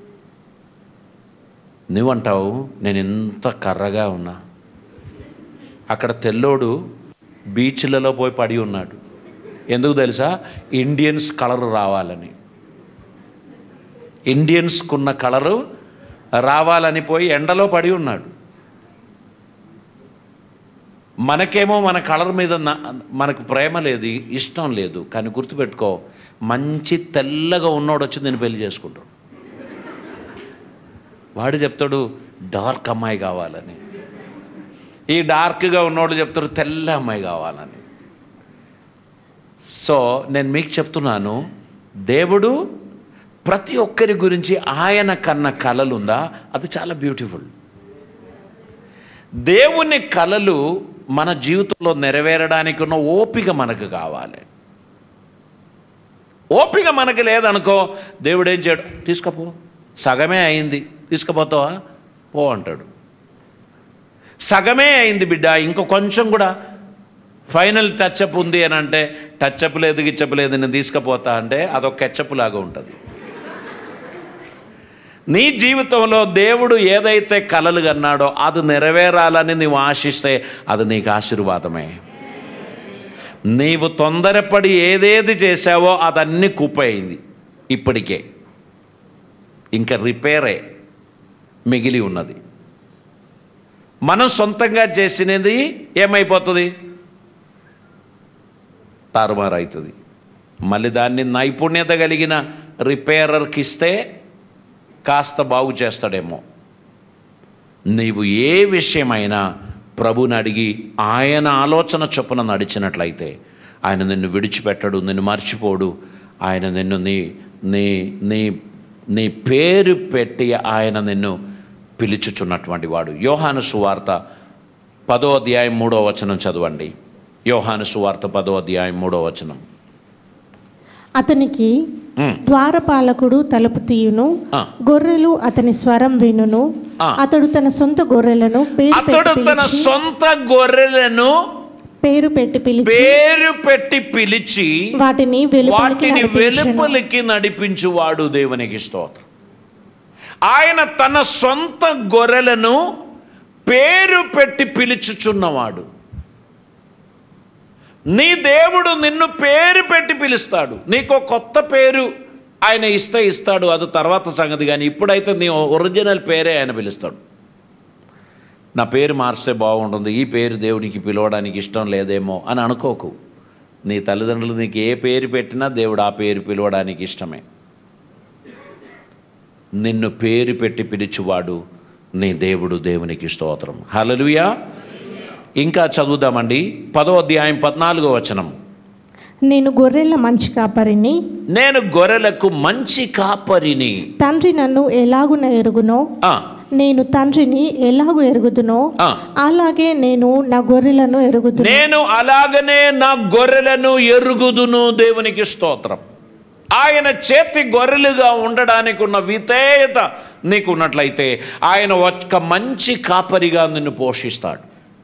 నువ్వంటావు నేను ఎంత కర్రగా ఉన్నా. అక్కడ తెల్లోడు బీచ్లలో పోయి పడి ఉన్నాడు. ఎందుకు తెలుసా? ఇండియన్స్ కలర్ రావాలని. ఇండియన్స్కున్న కలరు రావాలని పోయి ఎండలో పడి ఉన్నాడు. మనకేమో మన కలర్ మీద మనకు ప్రేమ లేదు, ఇష్టం లేదు. కానీ గుర్తుపెట్టుకో, మంచి తెల్లగా ఉన్నోడు వచ్చి నేను పెళ్లి చేసుకుంటాడు. వాడు చెప్తాడు డార్క్ అమ్మాయి కావాలని, ఈ డార్క్గా ఉన్నోడు చెప్తాడు తెల్ల అమ్మాయి కావాలని. సో నేను మీకు చెప్తున్నాను, దేవుడు ప్రతి ఒక్కరి గురించి ఆయన కన్న కలలు ఉందా, అది చాలా బ్యూటిఫుల్. దేవుని కలలు మన జీవితంలో నెరవేరడానికి ఉన్న ఓపిక మనకు కావాలి. ఓపిక మనకు లేదనుకో, దేవుడు ఏం చేయడు, తీసుకపో, సగమే అయింది, తీసుకుపోతావా పో అంటాడు. సగమే అయింది బిడ్డ, ఇంకో కొంచెం కూడా ఫైనల్ టచ్అప్ ఉంది అని అంటే, టచ్అప్ లేదు గిచ్చప్ లేదు నేను తీసుకుపోతా అంటే అదొక కెచ్చప్ లాగా ఉంటుంది. నీ జీవితంలో దేవుడు ఏదైతే కలలు కన్నాడో అది నెరవేరాలని నీవు ఆశిస్తే అది నీకు ఆశీర్వాదమే. నీవు తొందరపడి ఏదేది చేశావో అదన్నీ కుప్పయింది. ఇప్పటికే ఇంకా రిపేరే మిగిలి ఉన్నది. మనం సొంతంగా చేసినది ఏమైపోతుంది? తారుమారు అవుతుంది. మళ్ళీ దాన్ని నైపుణ్యత కలిగిన రిపేరర్కి ఇస్తే కాస్త బాగు చేస్తాడేమో. నీవు ఏ విషయమైనా ప్రభుని అడిగి ఆయన ఆలోచన చొప్పున నడిచినట్లయితే ఆయన నిన్ను విడిచిపెట్టడు, నిన్ను మర్చిపోడు. ఆయన నిన్ను నీ నీ నీ నీ పేరు పెట్టి ఆయన నిన్ను పిలుచుచున్నటువంటి వాడు. యోహాను సువార్త పదో అధ్యాయం మూడో వచనం చదవండి. యోహాను సువార్త పదో అధ్యాయం మూడో వచనం. అతనికి ద్వారపాలకుడు తలుపు తీయును, గొర్రెలు అతని స్వరం వినును. అతడు తన సొంత గొర్రెలను అతడు తన సొంత గొర్రెలను పేరు పెట్టి పిలిచి పేరు పెట్టి పిలిచి వాటిని వాటిని వెలుపలికి నడిపించువాడు. దేవునికి స్తోత్రం. ఆయన తన సొంత గొర్రెలను పేరు పెట్టి పిలుచుచున్నవాడు. నీ దేవుడు నిన్ను పేరు పెట్టి పిలుస్తాడు. నీకు కొత్త పేరు ఆయన ఇస్తే ఇస్తాడు, అది తర్వాత సంగతి. కానీ ఇప్పుడైతే నీ ఒరిజినల్ పేరే ఆయన పిలుస్తాడు. నా పేరు మార్స్తే బాగుంటుంది, ఈ పేరు దేవునికి పిలవడానికి ఇష్టం లేదేమో అని అనుకోకు. నీ తల్లిదండ్రులు నీకు ఏ పేరు పెట్టినా దేవుడు ఆ పేరు పిలవడానికి ఇష్టమే. నిన్ను పేరు పెట్టి పిలిచువాడు నీ దేవుడు. దేవునికి స్తోత్రం. హల్లెలూయా. ఇంకా చదువుదామండి. పదో అధ్యాయం పద్నాలుగో వచనం. నేను గొర్రెల మంచి కాపరిని, నేను గొర్రెలకు మంచి కాపరిని. తండ్రి నన్ను ఎలాగున ఎరుగునో నేను తండ్రిని ఎలాగూ ఎరుగుదునో అలాగే నేను నా గొర్రెలను ఎరుగుదును. నేను అలాగనే నా గొర్రెలను ఎరుగుదును. దేవునికి స్తోత్రం. ఆయన చేతి గొర్రెలుగా ఉండడానికి ఉన్న విధేయత నీకు ఉన్నట్లయితే ఆయన ఒక్క మంచి కాపరిగా నిన్ను పోషిస్తాడు.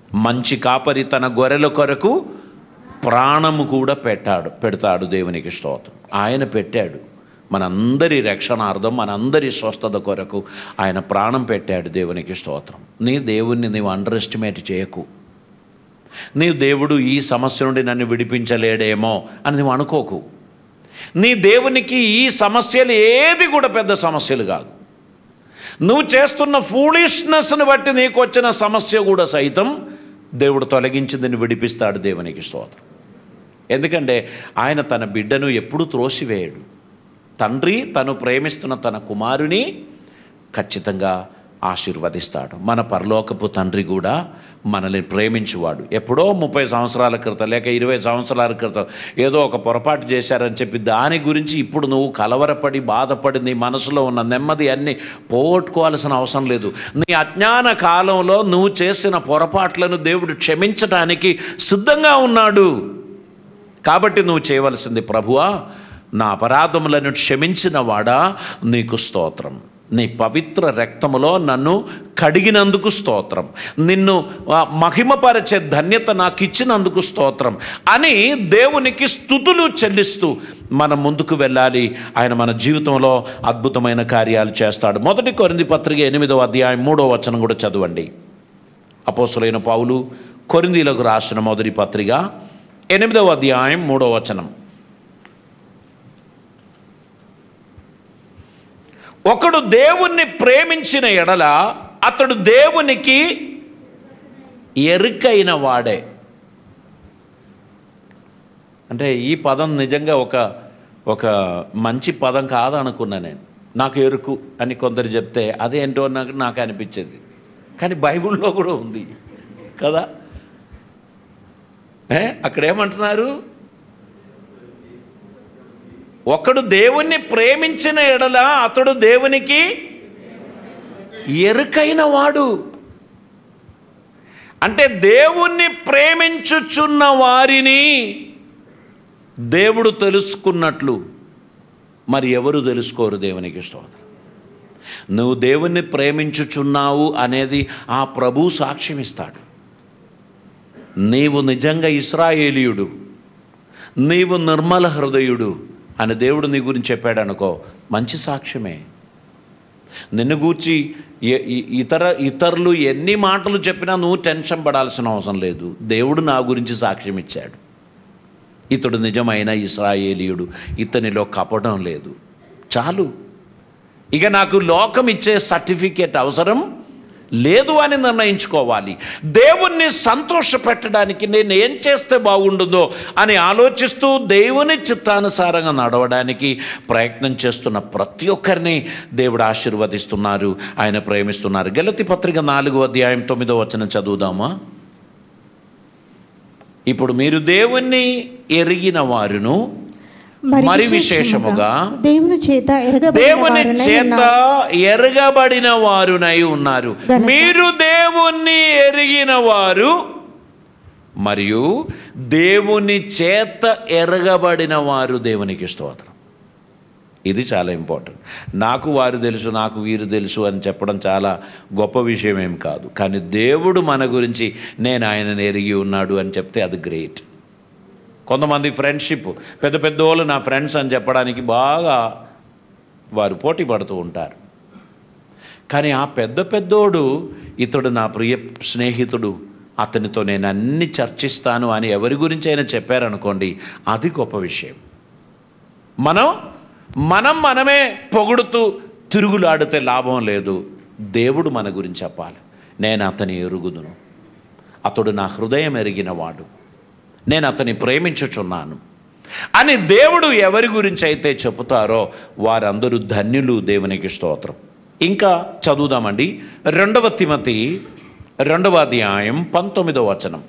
మంచి కాపరి తన గొర్రెల కొరకు ప్రాణము కూడా పెట్టాడు పెడతాడు. దేవునికి స్తోత్రం. ఆయన పెట్టాడు మనందరి రక్షణార్థం, మనందరి స్వస్థత కొరకు ఆయన ప్రాణం పెట్టాడు. దేవునికి స్తోత్రం. నీ దేవుణ్ణి నీవు అండర్ ఎస్టిమేట్ చేయకు. నీ దేవుడు ఈ సమస్య నుండి నన్ను విడిపించలేడేమో అని నువ్వు అనుకోకు. నీ దేవునికి ఈ సమస్యలు ఏది కూడా పెద్ద సమస్యలు కాదు. నువ్వు చేస్తున్న ఫూలిష్నెస్ని బట్టి నీకు వచ్చిన సమస్య కూడా సైతం దేవుడు తొలగించి దీన్ని విడిపిస్తాడు. దేవునికి స్తోత్రం. ఎందుకంటే ఆయన తన బిడ్డను ఎప్పుడూ త్రోసివేయడు. తండ్రి తను ప్రేమిస్తున్న తన కుమారుని ఖచ్చితంగా ఆశీర్వదిస్తాడు. మన పరలోకపు తండ్రి కూడా మనల్ని ప్రేమించువాడు. ఎప్పుడో ముప్పై సంవత్సరాల క్రితం లేక ఇరవై సంవత్సరాల క్రితం ఏదో ఒక పొరపాటు చేశారని చెప్పి దాని గురించి ఇప్పుడు నువ్వు కలవరపడి బాధపడి నీ మనసులో ఉన్న నెమ్మది అన్నీ పోగొట్టుకోవాల్సిన అవసరం లేదు. నీ అజ్ఞాన కాలంలో నువ్వు చేసిన పొరపాట్లను దేవుడు క్షమించడానికి సిద్ధంగా ఉన్నాడు. కాబట్టి నువ్వు చేయవలసింది, ప్రభువా నా అపరాధములను క్షమించిన వాడా నీకు స్తోత్రం, నీ పవిత్ర రక్తములో నన్ను కడిగినందుకు స్తోత్రం, నిన్ను మహిమపరచే ధన్యత నాకు ఇచ్చినందుకు స్తోత్రం అని దేవునికి స్తుతులు చెల్లిస్తూ మనం ముందుకు వెళ్ళాలి. ఆయన మన జీవితంలో అద్భుతమైన కార్యాలు చేస్తాడు. మొదటి కొరింథీ పత్రిక ఎనిమిదవ అధ్యాయం మూడవ వచనం కూడా చదవండి. అపోస్తలుడైన పౌలు కొరింథీలకు రాసిన మొదటి పత్రిక ఎనిమిదవ అధ్యాయం మూడవ వచనం. ఒకడు దేవుణ్ణి ప్రేమించిన ఎడల అతడు దేవునికి ఎరుకైన వాడే. అంటే ఈ పదం నిజంగా ఒక ఒక మంచి పదం కాదనుకున్నా నేను. నాకు ఎరుకు అని కొందరు చెప్తే అదేంటో నాకు నాకు అనిపించేది. కానీ బైబిల్లో కూడా ఉంది కదా. అక్కడ ఏమంటున్నారు? ఒకడు దేవుణ్ణి ప్రేమించిన ఎడల అతడు దేవునికి ఎరుకైన వాడు. అంటే దేవుణ్ణి ప్రేమించుచున్న వారిని దేవుడు తెలుసుకున్నట్లు మరి ఎవరు తెలుసుకోరు. దేవునికి స్తోత్రం. నువ్వు దేవుణ్ణి ప్రేమించుచున్నావు అనేది ఆ ప్రభు సాక్ష్యం ఇస్తాడు. నీవు నిజంగా ఇశ్రాయేలీయుడు, నీవు నిర్మల హృదయుడు అని దేవుడు నీ గురించి చెప్పాడు అనుకో, మంచి సాక్ష్యమే. నిన్ను గూర్చి ఇతర ఇతరులు ఎన్ని మాటలు చెప్పినా నువ్వు టెన్షన్ పడాల్సిన అవసరం లేదు. దేవుడు నా గురించి సాక్ష్యం ఇచ్చాడు, ఇతడు నిజమైన ఇశ్రాయేలీయుడు, ఇతనిలో కపటం లేదు, చాలు. ఇక నాకు లోకం ఇచ్చే సర్టిఫికేట్ అవసరం లేదు అని నిర్ణయించుకోవాలి. దేవుణ్ణి సంతోషపెట్టడానికి నేను ఏం చేస్తే బాగుంటుందో అని ఆలోచిస్తూ దేవుని చిత్తానుసారంగా నడవడానికి ప్రయత్నం చేస్తున్న ప్రతి ఒక్కరిని దేవుడు ఆశీర్వదిస్తున్నారు, ఆయన ప్రేమిస్తున్నారు. గలతీ పత్రిక నాలుగో అధ్యాయం తొమ్మిదో వచనం చదువుదామా. ఇప్పుడు మీరు దేవుణ్ణి ఎరిగిన వారును మరి విశేషముగా దేవుని చేత దేవుని చేత ఎరగబడిన వారునై ఉన్నారు. మీరు దేవుణ్ణి ఎరిగిన వారు మరియు దేవుని చేత ఎరగబడిన వారు. దేవునికి స్తోత్రం. ఇది చాలా ఇంపార్టెంట్. నాకు వారు తెలుసు, నాకు వీరు తెలుసు అని చెప్పడం చాలా గొప్ప విషయం ఏం కాదు. కానీ దేవుడు మన గురించి నేను ఆయనను ఎరిగి ఉన్నాడు అని చెప్తే అది గ్రేట్. కొంతమంది ఫ్రెండ్షిప్, పెద్ద పెద్ద వాళ్ళు నా ఫ్రెండ్స్ అని చెప్పడానికి బాగా వారు పోటీ పడుతూ ఉంటారు. కానీ ఆ పెద్ద పెద్దోడు ఇతడు నా ప్రియ స్నేహితుడు, అతనితో నేను అన్ని చర్చిస్తాను అని ఎవరి గురించి అయినా చెప్పారనుకోండి, అది గొప్ప విషయం. మనం మనం మనమే పొగుడుతూ తిరుగులాడితే లాభం లేదు. దేవుడు మన గురించి చెప్పాలి. నేను అతని ఎరుగుదును, అతడు నా హృదయం ఎరిగినవాడు, నేను అతని ప్రేమించుచున్నాను అని దేవుడు ఎవరి గురించి అయితే చెబుతారో వారందరూ ధన్యులు. దేవునికి స్తోత్రం. ఇంకా చదువుదామండి. రెండవ తిమోతి రెండవ అధ్యాయం పంతొమ్మిదవ వచనం.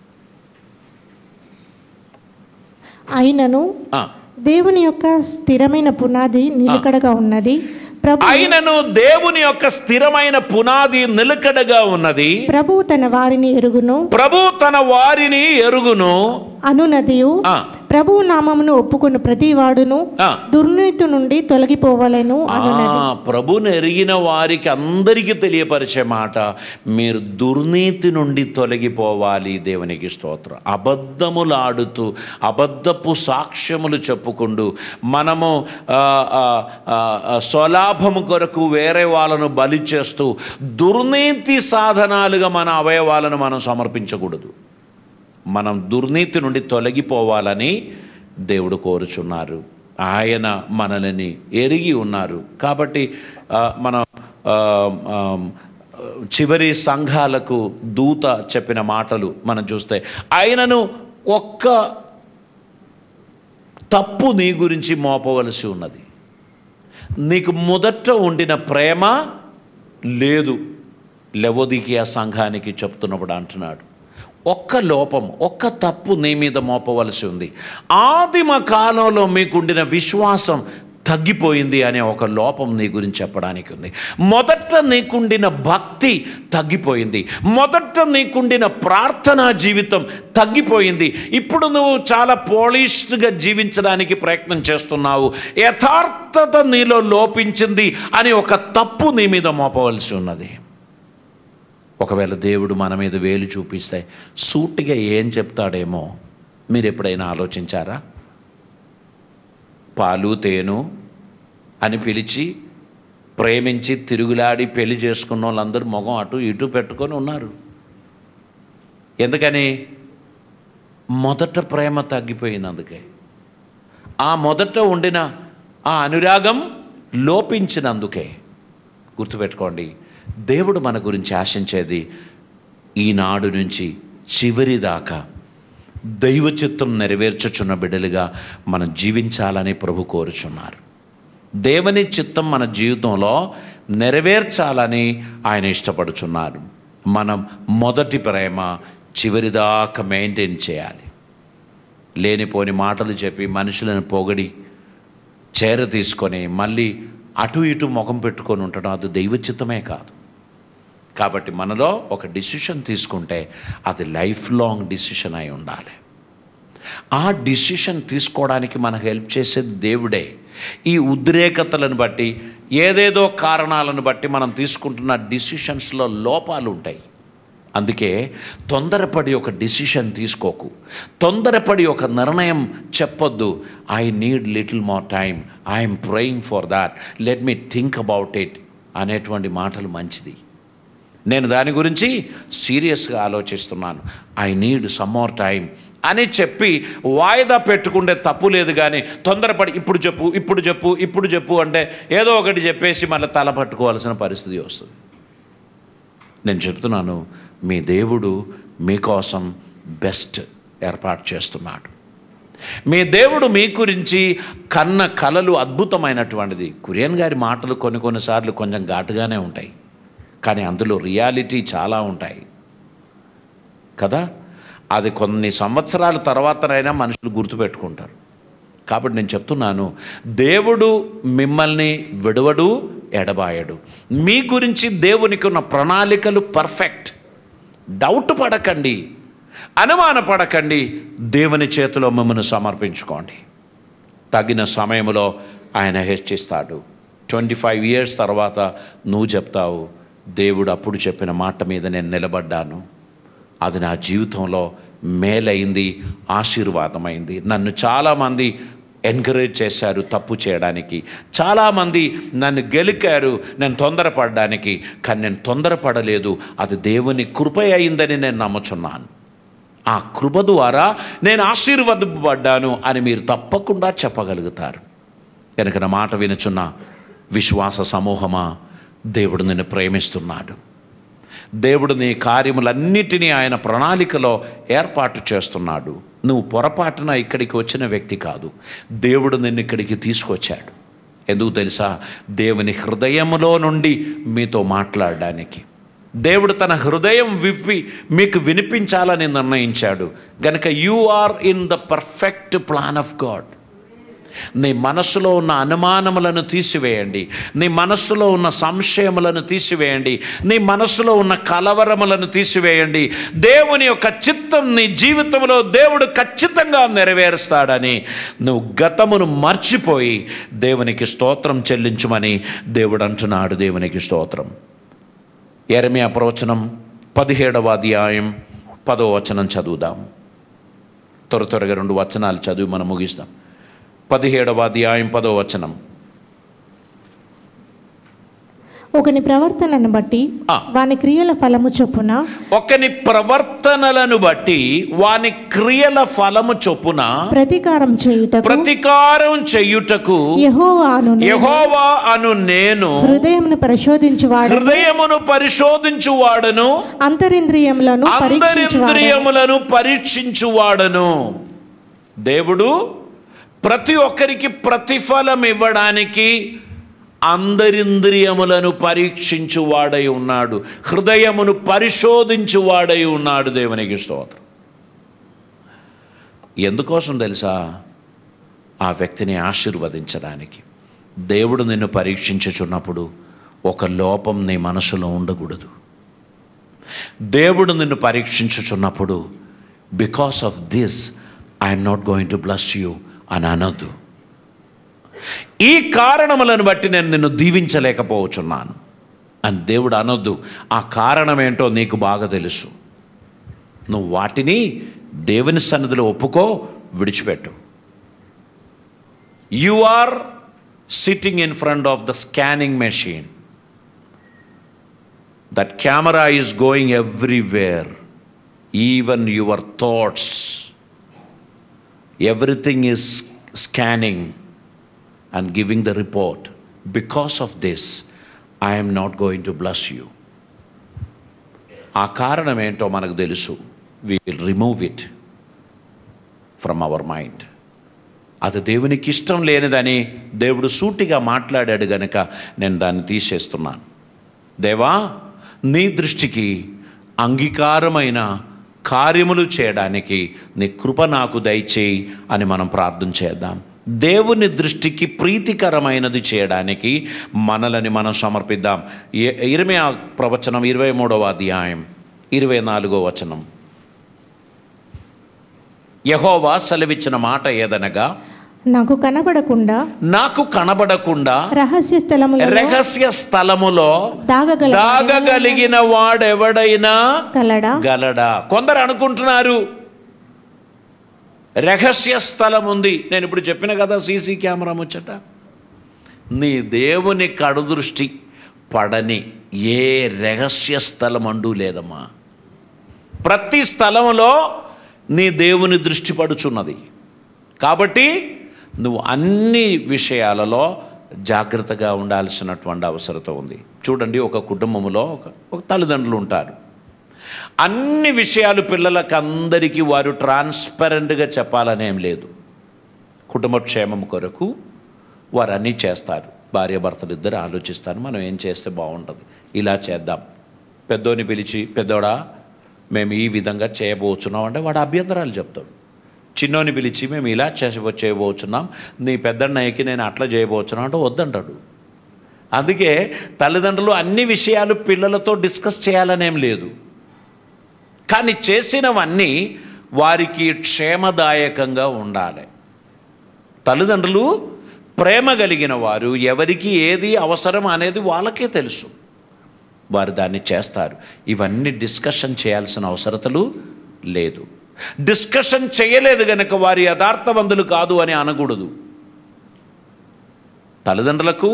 అయినను దేవుని యొక్క స్థిరమైన పునాది నిలకడగా ఉన్నది. అయినను దేవుని యొక్క స్థిరమైన పునాది నిలకడగా ఉన్నది. ప్రభు తన వారిని ఎరుగును, ప్రభు తన వారిని ఎరుగును. అనునదియు ప్రభువు నామమును ఒప్పుకుని ప్రతి వాడును దుర్నీతి నుండి తొలగిపోవాలను అనునది. ప్రభుని ఎరిగిన వారికి అందరికీ తెలియపరిచే మాట, మీరు దుర్నీతి నుండి తొలగిపోవాలి. దేవునికి స్తోత్రం. అబద్ధములాడుతూ అబద్ధపు సాక్ష్యములు చెప్పుకుంటూ మనము స్వలాభము కొరకు వేరే వాళ్ళను బలి చేస్తూ దుర్నీతి సాధనాలుగా మన అవయవాలను మనం సమర్పించకూడదు. మనం దుర్నీతి నుండి తొలగిపోవాలని దేవుడు కోరుచున్నారు. ఆయన మనల్ని ఎరిగి ఉన్నారు. కాబట్టి మన చివరి సంఘాలకు దూత చెప్పిన మాటలు మనం చూస్తే, ఆయనను ఒక్క తప్పు నీ గురించి మోపవలసి ఉన్నది. నీకు మొదట ఉండిన ప్రేమ లేదు. లవోదికీయ సంఘానికి చెప్తున్నప్పుడు అంటున్నాడు, ఒక్క లోపం, ఒక్క తప్పు నీ మీద మోపవలసి ఉంది. ఆదిమ కాలంలో మీకుండిన విశ్వాసం తగ్గిపోయింది అనే ఒక లోపం నీ గురించి చెప్పడానికి ఉంది. మొదట నీకుండిన భక్తి తగ్గిపోయింది. మొదట నీకుండిన ప్రార్థనా జీవితం తగ్గిపోయింది. ఇప్పుడు నువ్వు చాలా పోలిష్గా జీవించడానికి ప్రయత్నం చేస్తున్నావు. యథార్థత నీలో లోపించింది అని ఒక తప్పు నీ మీద మోపవలసి ఉన్నది. ఒకవేళ దేవుడు మన మీద వేలు చూపిస్తే సూటిగా ఏం చెప్తాడేమో మీరు ఎప్పుడైనా ఆలోచించారా? పాలు తేను అని పిలిచి ప్రేమించి తిరుగులాడి పెళ్లి చేసుకున్న వాళ్ళందరూ మొగం అటు ఇటు పెట్టుకొని ఉన్నారు. ఎందుకని? మొదట ప్రేమ తగ్గిపోయినందుకే. ఆ మొదట ఉండిన ఆ అనురాగం లోపించినందుకే. గుర్తుపెట్టుకోండి, దేవుడు మన గురించి ఆశించేది ఈనాడు నుంచి చివరి దాకా దైవ చిత్తం నెరవేర్చుచున్న బిడ్డలుగా మనం జీవించాలని ప్రభు కోరుచున్నారు. దేవుని చిత్తం మన జీవితంలో నెరవేర్చాలని ఆయన ఇష్టపడుచున్నారు. మనం మొదటి ప్రేమ చివరిదాకా మెయింటైన్ చేయాలి. లేనిపోని మాటలు చెప్పి మనుషులను పొగడి చేర తీసుకొని మళ్ళీ అటు ఇటు ముఖం పెట్టుకొని ఉండడం అది దైవ చిత్తమే కాదు. కాబట్టి మనలో ఒక డిసిషన్ తీసుకుంటే అది లైఫ్ లాంగ్ డిసిషన్ అయి ఉండాలి. ఆ డిసిషన్ తీసుకోవడానికి మనకు హెల్ప్ చేసేది దేవుడే. ఈ ఉద్రేకతలను బట్టి, ఏదేదో కారణాలను బట్టి మనం తీసుకుంటున్న డిసిషన్స్లో లోపాలు ఉంటాయి. అందుకే తొందరపడి ఒక డిసిషన్ తీసుకోకు, తొందరపడి ఒక నిర్ణయం చెప్పొద్దు. I need little more time, I'm praying for that, let me think about it అనేటువంటి మాటలు మంచిది. నేను దాని గురించి సీరియస్గా ఆలోచిస్తున్నాను, I need some more time అని చెప్పి వాయిదా పెట్టుకుంటే తప్పు లేదు. కానీ తొందరపడి ఇప్పుడు చెప్పు ఇప్పుడు చెప్పు ఇప్పుడు చెప్పు అంటే ఏదో ఒకటి చెప్పేసి మళ్ళీ తల పట్టుకోవాల్సిన పరిస్థితి వస్తుంది. నేను చెప్తున్నాను, మీ దేవుడు మీకోసం బెస్ట్ ఏర్పాటు చేస్తున్నాడు. మీ దేవుడు మీ గురించి కన్న కలలు అద్భుతమైనటువంటిది. కురియన్ గారి మాటలు కొన్ని కొన్నిసార్లు కొంచెం ఘాటుగానే ఉంటాయి, కానీ అందులో రియాలిటీ చాలా ఉంటాయి కదా. అది కొన్ని సంవత్సరాల తర్వాతనైనా మనుషులు గుర్తుపెట్టుకుంటారు. కాబట్టి నేను చెప్తున్నాను, దేవుడు మిమ్మల్ని విడవడు, ఎడబాయడు. మీ గురించి దేవునికి ఉన్న ప్రణాళికలు పర్ఫెక్ట్. డౌట్ పడకండి, అనుమాన పడకండి. దేవుని చేతిలో మిమ్మల్ని సమర్పించుకోండి. తగిన సమయంలో ఆయన హెచ్చిస్తాడు. ట్వంటీ ఫైవ్ ఇయర్స్ తర్వాత నువ్వు చెప్తావు, దేవుడు అప్పుడు చెప్పిన మాట మీద నేను నిలబడ్డాను, అది నా జీవితంలో మేలైంది, ఆశీర్వాదమైంది. నన్ను చాలామంది ఎంకరేజ్ చేశారు తప్పు చేయడానికి, చాలామంది నన్ను గెలికారు నేను తొందరపడడానికి, కానీ నేను తొందరపడలేదు. అది దేవుని కృప అయిందని నేను నమ్ముచున్నాను. ఆ కృప ద్వారా నేను ఆశీర్వదింపబడ్డాను అని మీరు తప్పకుండా చెప్పగలుగుతారు. కనుక నా మాట వినుచున్న విశ్వాస సమూహమా, దేవుడు నిన్ను ప్రేమిస్తున్నాడు. దేవుడు నీ కార్యములన్నిటినీ ఆయన ప్రణాళికలో ఏర్పాటు చేస్తున్నాడు. నువ్వు పొరపాటున ఇక్కడికి వచ్చిన వ్యక్తి కాదు, దేవుడు నిన్ను ఇక్కడికి తీసుకొచ్చాడు. ఎందుకు తెలుసా? దేవుని హృదయములో నుండి మీతో మాట్లాడడానికి. దేవుడు తన హృదయం విప్పి మీకు వినిపించాలని నిర్ణయించాడు. కనుక you are in the perfect plan of God. నీ మనస్సులో ఉన్న అనుమానములను తీసివేయండి, నీ మనస్సులో ఉన్న సంశయములను తీసివేయండి, నీ మనస్సులో ఉన్న కలవరములను తీసివేయండి. దేవుని యొక్క చిత్తం నీ జీవితంలో దేవుడు ఖచ్చితంగా నెరవేరుస్తాడని నువ్వు గతమును మర్చిపోయి దేవునికి స్తోత్రం చెల్లించుమని దేవుడు అంటున్నాడు. దేవునికి స్తోత్రం. యెరెమయా ప్రవచనం పదిహేడవ అధ్యాయం పదో వచనం చదువుదాం. త్వర త్వరగా రెండు వచనాలు చదివి మనం ముగిస్తాం. పదిహేడవ అధ్యాయం పదో వచనం. ఒకని ప్రవర్తనను బట్టి వాని క్రియల ఫలము చొప్పున ఒకని ప్రవర్తనలను బట్టి వాని క్రియల ఫలము చొప్పున ప్రతీకారం చేయుటకు ప్రతీకారం చేయుటకు యెహోవా అను యెహోవా అను నేను హృదయమును పరిశోధించువాడు హృదయమును పరిశోధించువాడను అంతరింద్రియములను అంతరింద్రియములను పరీక్షించువాడను. దేవుడు ప్రతి ఒక్కరికి ప్రతిఫలం ఇవ్వడానికి అందరింద్రియములను పరీక్షించువాడై ఉన్నాడు, హృదయమును పరిశోధించువాడై ఉన్నాడు. దేవునికి స్తోత్రం. ఎందుకోసం తెలుసా? ఆ వ్యక్తిని ఆశీర్వదించడానికి. దేవుడు నిన్ను పరీక్షించుచున్నప్పుడు ఒక లోపం నీ మనసులో ఉండకూడదు. దేవుడు నిన్ను పరీక్షించుచున్నప్పుడు because of this I'm not going to bless you అని అనొద్దు. ఈ కారణములను బట్టి నేను నిన్ను దీవించలేకపోవచ్చున్నాను అని దేవుడు అనొద్దు. ఆ కారణం ఏంటో నీకు బాగా తెలుసు. నువ్వు వాటిని దేవుని సన్నిధిలో ఒప్పుకో, విడిచిపెట్టు. You are sitting in front of the scanning machine. That camera is going everywhere, even your thoughts. Everything is scanning and giving the report. Because of this, I am not going to bless you. ఆ కారణం ఏంటో మనకు తెలుసు. We will remove it from our mind. అది దేవునికి ఇష్టం లేనిదని దేవుడు సూటిగా మాట్లాడాడు గనుక నేను దాన్ని తీసేస్తున్నాను. దేవా, నీ దృష్టికి అంగీకారమైన కార్యములు చేయడానికి నీ కృప నాకు దయచేయి అని మనం ప్రార్థన చేద్దాం. దేవుని దృష్టికి ప్రీతికరమైనది చేయడానికి మనలని మనం సమర్పిద్దాం. ఇర్మీయా ప్రవచనం ఇరవై మూడవ అధ్యాయం ఇరవై నాలుగో వచనం. యెహోవా సెలవిచ్చిన మాట ఏదనగా, నాకు కనబడకుండా నాకు కనబడకుండా రహస్య స్థలములో రహస్య స్థలములో దాగగల దాగగలిగిన వాడెవడైనా గలడా గలడా. కొందరు అనుకుంటున్నారు రహస్య స్థలం ఉంది. నేను ఇప్పుడు చెప్పిన కదా సీసీ కెమెరా ముచ్చట. నీ దేవుని కడుదృష్టి పడని ఏ రహస్య స్థలం అంటూ లేదమ్మా. ప్రతి స్థలంలో నీ దేవుని దృష్టి పడుచున్నది. కాబట్టి నువ్వు అన్ని విషయాలలో జాగ్రత్తగా ఉండాల్సినటువంటి అవసరం ఉంది. చూడండి, ఒక కుటుంబంలో ఒక ఒక తల్లిదండ్రులు ఉంటారు. అన్ని విషయాలు పిల్లలకు అందరికీ వారు ట్రాన్స్పరెంట్గా చెప్పాలనేం లేదు. కుటుంబ క్షేమం కొరకు వారు అన్నీ చేస్తారు. భార్య భర్తలు ఇద్దరు ఆలోచిస్తారు, మనం ఏం చేస్తే బాగుంటుంది, ఇలా చేద్దాం. పెద్దోని పిలిచి, పెద్దోడా మేము ఈ విధంగా చేయబోతున్నాం అంటే వాడు అభ్యంతరాలు చెప్తాడు. చిన్నోని పిలిచి మేము ఇలా చేసి చేయబోతున్నాం, నీ పెద్దన్నయ్యకి నేను అట్లా చేయబోతున్నాం అంటే వద్దంటాడు. అందుకే తల్లిదండ్రులు అన్ని విషయాలు పిల్లలతో డిస్కస్ చేయాలనేం లేదు, కానీ చేసినవన్నీ వారికి క్షేమదాయకంగా ఉండాలి. తల్లిదండ్రులు ప్రేమ కలిగిన వారు, ఎవరికి ఏది అవసరం అనేది వాళ్ళకే తెలుసు, వారు దాన్ని చేస్తారు. ఇవన్నీ డిస్కషన్ చేయాల్సిన అవసరతలు లేదు. డిస్కషన్ చేయలేదు గనక వారి యథార్థవంతులు కాదు అని అనకూడదు. తల్లిదండ్రులకు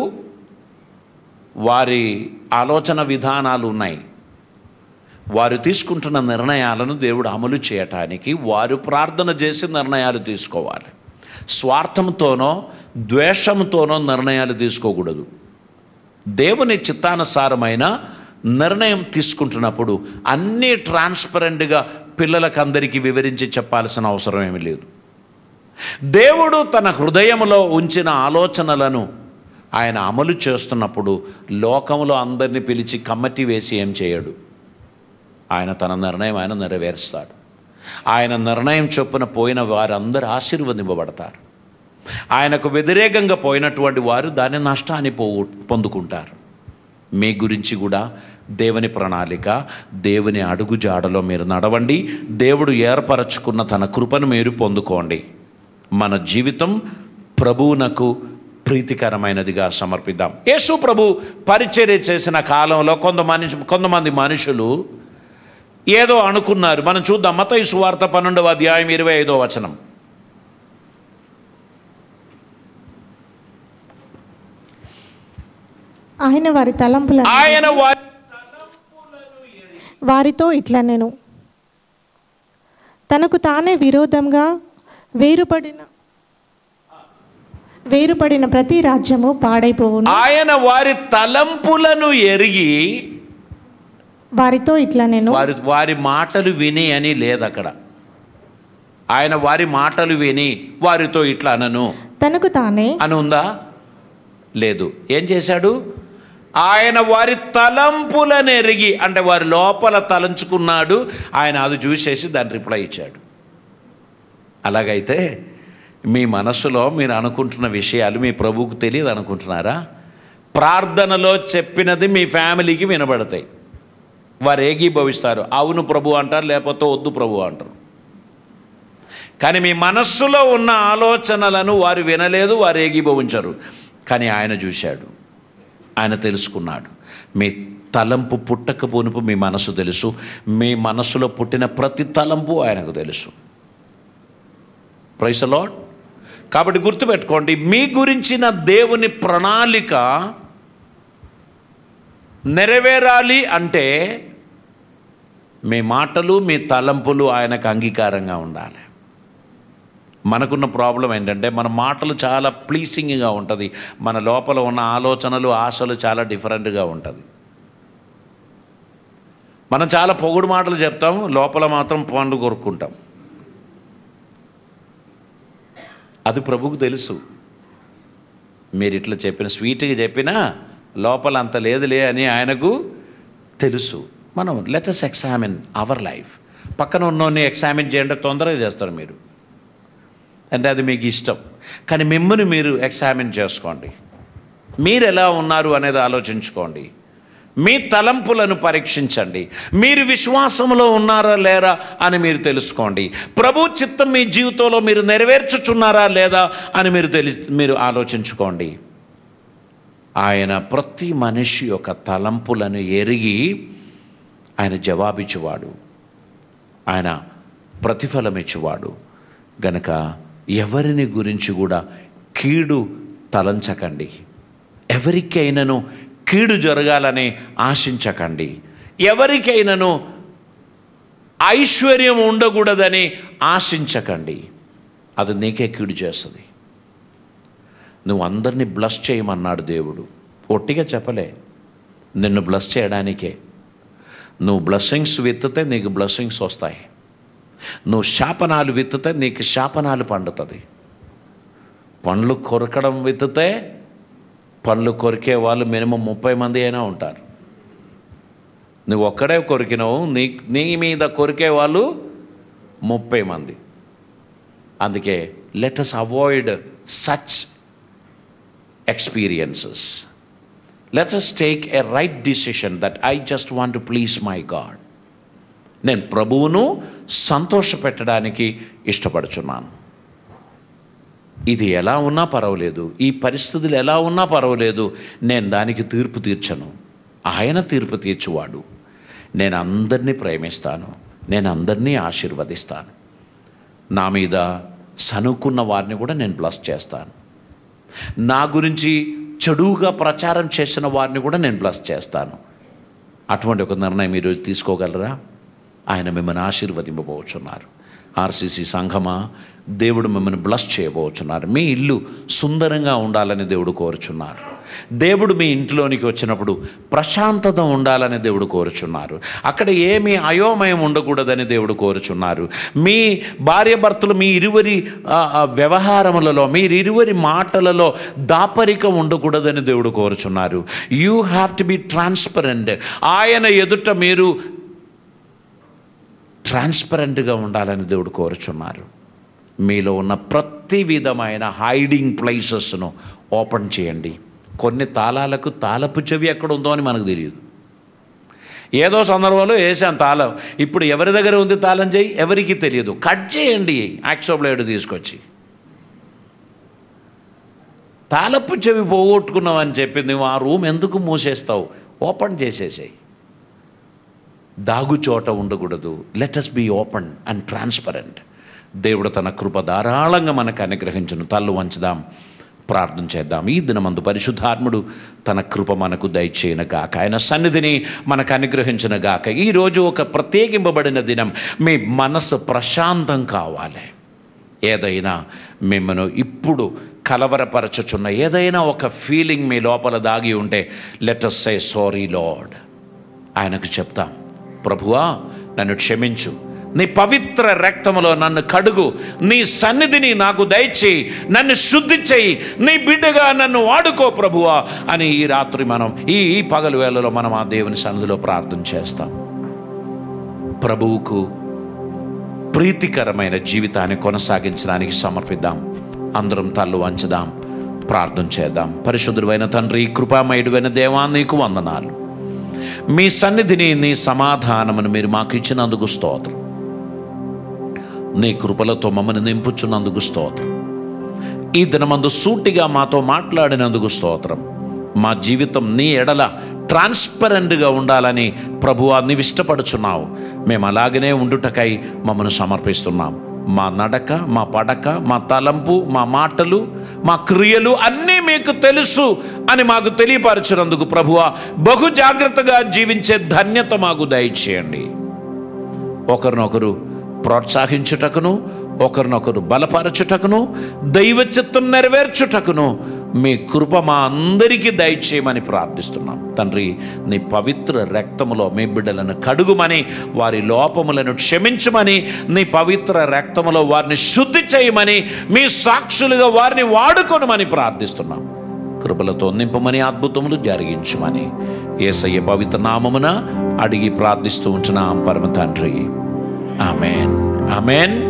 వారి ఆలోచన విధానాలు ఉన్నాయి. వారు తీసుకుంటున్న నిర్ణయాలను దేవుడు అమలు చేయటానికి వారు ప్రార్థన చేసి నిర్ణయాలు తీసుకోవాలి. స్వార్థంతోనో ద్వేషంతోనో నిర్ణయాలు తీసుకోకూడదు. దేవుని చిత్తానుసారమైన నిర్ణయం తీసుకుంటున్నప్పుడు అన్నీ ట్రాన్స్పరెంట్గా పిల్లలకు అందరికీ వివరించి చెప్పాల్సిన అవసరం ఏమీ లేదు. దేవుడు తన హృదయంలో ఉంచిన ఆలోచనలను ఆయన అమలు చేస్తున్నప్పుడు లోకంలో అందరినీ పిలిచి కమ్మటి వేసి ఏం చేయడు. ఆయన తన నిర్ణయం ఆయన నెరవేరుస్తాడు. ఆయన నిర్ణయం చొప్పున పోయిన వారందరూ ఆశీర్వదింపబడతారు. ఆయనకు వ్యతిరేకంగా పోయినటువంటి వారు దాని నష్టాన్ని పో పొందుకుంటారు. మీ గురించి కూడా దేవుని ప్రణాళిక, దేవుని అడుగుజాడలో మీరు నడవండి. దేవుడు ఏర్పరచుకున్న తన కృపను మీరు పొందుకోండి. మన జీవితం ప్రభువునకు ప్రీతికరమైనదిగా సమర్పిద్దాం. యేసు ప్రభు పరిచర్య చేసిన కాలంలో కొంతమంది కొంతమంది మనుషులు ఏదో అనుకున్నారు. మనం చూద్దాం. మత్తయి సువార్త పన్నెండవ అధ్యాయం ఇరవై ఐదో వచనం. ఆయన వారి తలంపులను ఆయన వారి వారితో ఇట్లా నేను తనకు తానే విరోధంగా వేరుపడిన వేరుపడిన ప్రతి రాజ్యము పాడైపోవును. ఆయన వారి తలంపులను ఎరిగి వారితో ఇట్లా నేను వారి వారి మాటలు విని అని లేదు అక్కడ. ఆయన వారి మాటలు విని వారితో ఇట్లా అనను తనకు తానే అని ఉందా? లేదు. ఏం చేశాడు? ఆయన వారి తలంపులను ఎరిగి, అంటే వారి లోపల తలంచుకున్నాడు. ఆయన అది చూసేసి దాని రిప్లై ఇచ్చాడు. అలాగైతే మీ మనసులో మీరు అనుకుంటున్న విషయాలు మీ ప్రభువుకు తెలియదు అనుకుంటున్నారా? ప్రార్థనలో చెప్పినది మీ ఫ్యామిలీకి వినబడతాయి. వారు ఏకీభవిస్తారు. అవును ప్రభు అంటారు, లేకపోతే వద్దు ప్రభు అంటారు. కానీ మీ మనస్సులో ఉన్న ఆలోచనలను వారు వినలేదు, వారు ఏకీభవించరు. కానీ ఆయన చూశాడు, ఆయన తెలుసుకున్నాడు. మీ తలంపు పుట్టక పోనుపు మీ మనసు తెలుసు. మీ మనసులో పుట్టిన ప్రతి తలంపు ఆయనకు తెలుసు. Praise the Lord. కాబట్టి గుర్తుపెట్టుకోండి, మీ గురించిన దేవుని ప్రణాళిక నెరవేరాలి అంటే మీ మాటలు, మీ తలంపులు ఆయనకు అంగీకారంగా ఉండాలి. మనకున్న ప్రాబ్లం ఏంటంటే మన మాటలు చాలా ప్లీజింగ్గా ఉంటుంది, మన లోపల ఉన్న ఆలోచనలు, ఆశలు చాలా డిఫరెంట్గా ఉంటుంది. మనం చాలా పొగుడు మాటలు చెప్తాం, లోపల మాత్రం పండు కొరుక్కుంటాం. అది ప్రభువుకు తెలుసు. మీరు ఇట్లా చెప్పిన స్వీట్గా చెప్పినా లోపల అంత లేదులే అని ఆయనకు తెలుసు. మనం let us examine our life. పక్కన ఉన్నోన్ని ఎగ్జామిన్ చేయండి, తొందరగా చేస్తారు మీరు, అంటే అది మీకు ఇష్టం. కానీ మిమ్మల్ని మీరు ఎగ్జామిన్ చేసుకోండి. మీరు ఎలా ఉన్నారు అనేది ఆలోచించుకోండి. మీ తలంపులను పరీక్షించండి. మీరు విశ్వాసంలో ఉన్నారా లేరా అని మీరు తెలుసుకోండి. ప్రభు చిత్తం మీ జీవితంలో మీరు నెరవేర్చుచున్నారా లేదా అని మీరు తెలి మీరు ఆలోచించుకోండి. ఆయన ప్రతి మనిషి యొక్క తలంపులను ఎరిగి ఆయన జవాబిచ్చువాడు, ఆయన ప్రతిఫలం ఇచ్చేవాడు. గనక ఎవరిని గురించి కూడా కీడు తలంచకండి. ఎవరికైనాను కీడు జరగాలని ఆశించకండి. ఎవరికైనాను ఐశ్వర్యం ఉండకూడదని ఆశించకండి. అది నీకే కీడు చేస్తుంది. నువ్వు అందరినీ బ్లెస్ చేయమన్నాడు దేవుడు. ఒట్టిగా చెప్పలే, నిన్ను బ్లెస్ చేయడానికే. నువ్వు బ్లెస్సింగ్స్ విత్తితే నీకు బ్లెస్సింగ్స్ వస్తాయి. నువ్వు శాపనాలు విత్తితే నీకు శాపనాలు పండుతుంది. పండ్లు కొరకడం విత్తితే పండ్లు కొరికే వాళ్ళు మినిమం ముప్పై మంది అయినా ఉంటారు. నువ్వు ఒక్కడే కొరికినావు, నీ నీ మీద కొరికే వాళ్ళు ముప్పై మంది. అందుకే let us avoid such experiences. Let us take a right decision that I just want to please my God. నేను ప్రభువును సంతోషపెట్టడానికి ఇష్టపడుచున్నాను. ఇది ఎలా ఉన్నా పర్వాలేదు, ఈ పరిస్థితులు ఎలా ఉన్నా పర్వాలేదు, నేను దానికి తీర్పు తీర్చను. ఆయన తీర్పు తీర్చువాడు. నేను అందరినీ ప్రేమిస్తాను, నేను అందరినీ ఆశీర్వదిస్తాను. నా మీద సనుక్కున్న వారిని కూడా నేను బ్లెస్ చేస్తాను. నా గురించి చెడుగా ప్రచారం చేసిన వారిని కూడా నేను బ్లెస్ చేస్తాను. అటువంటి ఒక నిర్ణయం మీరు తీసుకోగలరా? ఆయన మిమ్మల్ని ఆశీర్వదింపబోచున్నారు. ఆర్సీసీ సంఘమా, దేవుడు మిమ్మల్ని బ్లెస్ చేయబోచున్నారు. మీ ఇల్లు సుందరంగా ఉండాలని దేవుడు కోరుచున్నారు. దేవుడు మీ ఇంట్లోనికి వచ్చినప్పుడు ప్రశాంతత ఉండాలని దేవుడు కోరుచున్నారు. అక్కడ ఏమీ అయోమయం ఉండకూడదని దేవుడు కోరుచున్నారు. మీ భార్య భర్తలు మీ ఇరువురి వ్యవహారములలో, మీ ఇరువురి మాటలలో దాపరికం ఉండకూడదని దేవుడు కోరుచున్నారు. You have to be transparent. ఆయన ఎదుట మీరు ట్రాన్స్పరెంట్గా ఉండాలని దేవుడు కోరుచున్నారు. మీలో ఉన్న ప్రతి విధమైన హైడింగ్ ప్లేసెస్ను ఓపెన్ చేయండి. కొన్ని తాళాలకు తాళపు చెవి ఎక్కడ ఉందో అని మనకు తెలియదు. ఏదో సందర్భంలో వేసాను తాళం, ఇప్పుడు ఎవరి దగ్గర ఉంది తాళం చేయి ఎవరికి తెలియదు. కట్ చేయండి యాక్సో బ్లేడ్ తీసుకొచ్చి. తాళపు చెవి పోగొట్టుకున్నావని చెప్పింది, నువ్వు ఆ రూమ్ ఎందుకు మూసేస్తావు? ఓపెన్ చేసేసాయి. దాగుచోట ఉండకూడదు. Let us be open and transparent. దేవుడు తన కృప ధారాళంగా మనకు అనుగ్రహించును. తల్లు వంచుదాం, ప్రార్థన చేద్దాం. ఈ దినమందు పరిశుద్ధాత్ముడు తన కృప మనకు దయచేయనుగాక, ఆయన సన్నిధిని మనకు అనుగ్రహించునుగాక. ఈరోజు ఒక ప్రత్యేకింపబడిన దినం. మీ మనసు ప్రశాంతం కావాలి. ఏదైనా మిమ్మల్ని ఇప్పుడు కలవరపరచుచున్న ఏదైనా ఒక ఫీలింగ్ మీ లోపల దాగి ఉంటే let us say sorry Lord. ఆయనకు చెప్తాం, ప్రభువా నన్ను క్షమించు, నీ పవిత్ర రక్తములో నన్ను కడుగు, నీ సన్నిధిని నాకు దయచేయి, నన్ను శుద్ధి చేయి, నీ బిడ్డగా నన్ను వాడుకో ప్రభువా అని ఈ రాత్రి మనం ఈ ఈ పగలు వేళలో మనం ఆ దేవుని సన్నిధిలో ప్రార్థన చేస్తాం. ప్రభువుకు ప్రీతికరమైన జీవితాన్ని కొనసాగించడానికి సమర్పిద్దాం. అందరం తల్లు వంచుదాం, ప్రార్థన చేద్దాం. పరిశుద్ధుడైన తండ్రి, కృపామయుడైన దేవా, నీకు వందనాలు. మీ సన్నిధిని, నీ సమాధానమును మీరు మాకు ఇచ్చినందుకు స్తోత్రం. నీ కృపలతో మమ్మల్ని నింపుచున్నందుకు స్తోత్రం. ఈ దినమందు సూటిగా మాతో మాట్లాడినందుకు స్తోత్రం. మా జీవితం నీ ఎడల ట్రాన్స్పరెంట్గా ఉండాలని ప్రభువా నీవు ఇష్టపడుచున్నావు. మేము అలాగనే ఉండుటకై మమ్మల్ని సమర్పిస్తున్నాం. మా నడక, మా పడక, మా తలంపు, మా మాటలు, మా క్రియలు అన్నీ మీకు తెలుసు అని మాకు తెలియపరచినందుకు ప్రభువా బహు జాగ్రత్తగా జీవించే ధన్యత మాకు దయచేయండి. ఒకరినొకరు ప్రోత్సహించుటకును, ఒకరినొకరు బలపరచుటకును, దైవ చిత్తం నెరవేర్చుటకును మీ కృప మా అందరికీ దయచేయమని ప్రార్థిస్తున్నాం. తండ్రి, నీ పవిత్ర రక్తములో మీ బిడ్డలను కడుగుమని, వారి లోపములను క్షమించమని, నీ పవిత్ర రక్తములో వారిని శుద్ధి చేయమని, మీ సాక్షులుగా వారిని వాడుకొనమని ప్రార్థిస్తున్నాం. కృపలతో నింపమని, అద్భుతములు జరిగించమని యేసయ్య పవిత్ర నామమున అడిగి ప్రార్థిస్తూ ఉంటున్నాం పరమ తండ్రి. Amen, amen.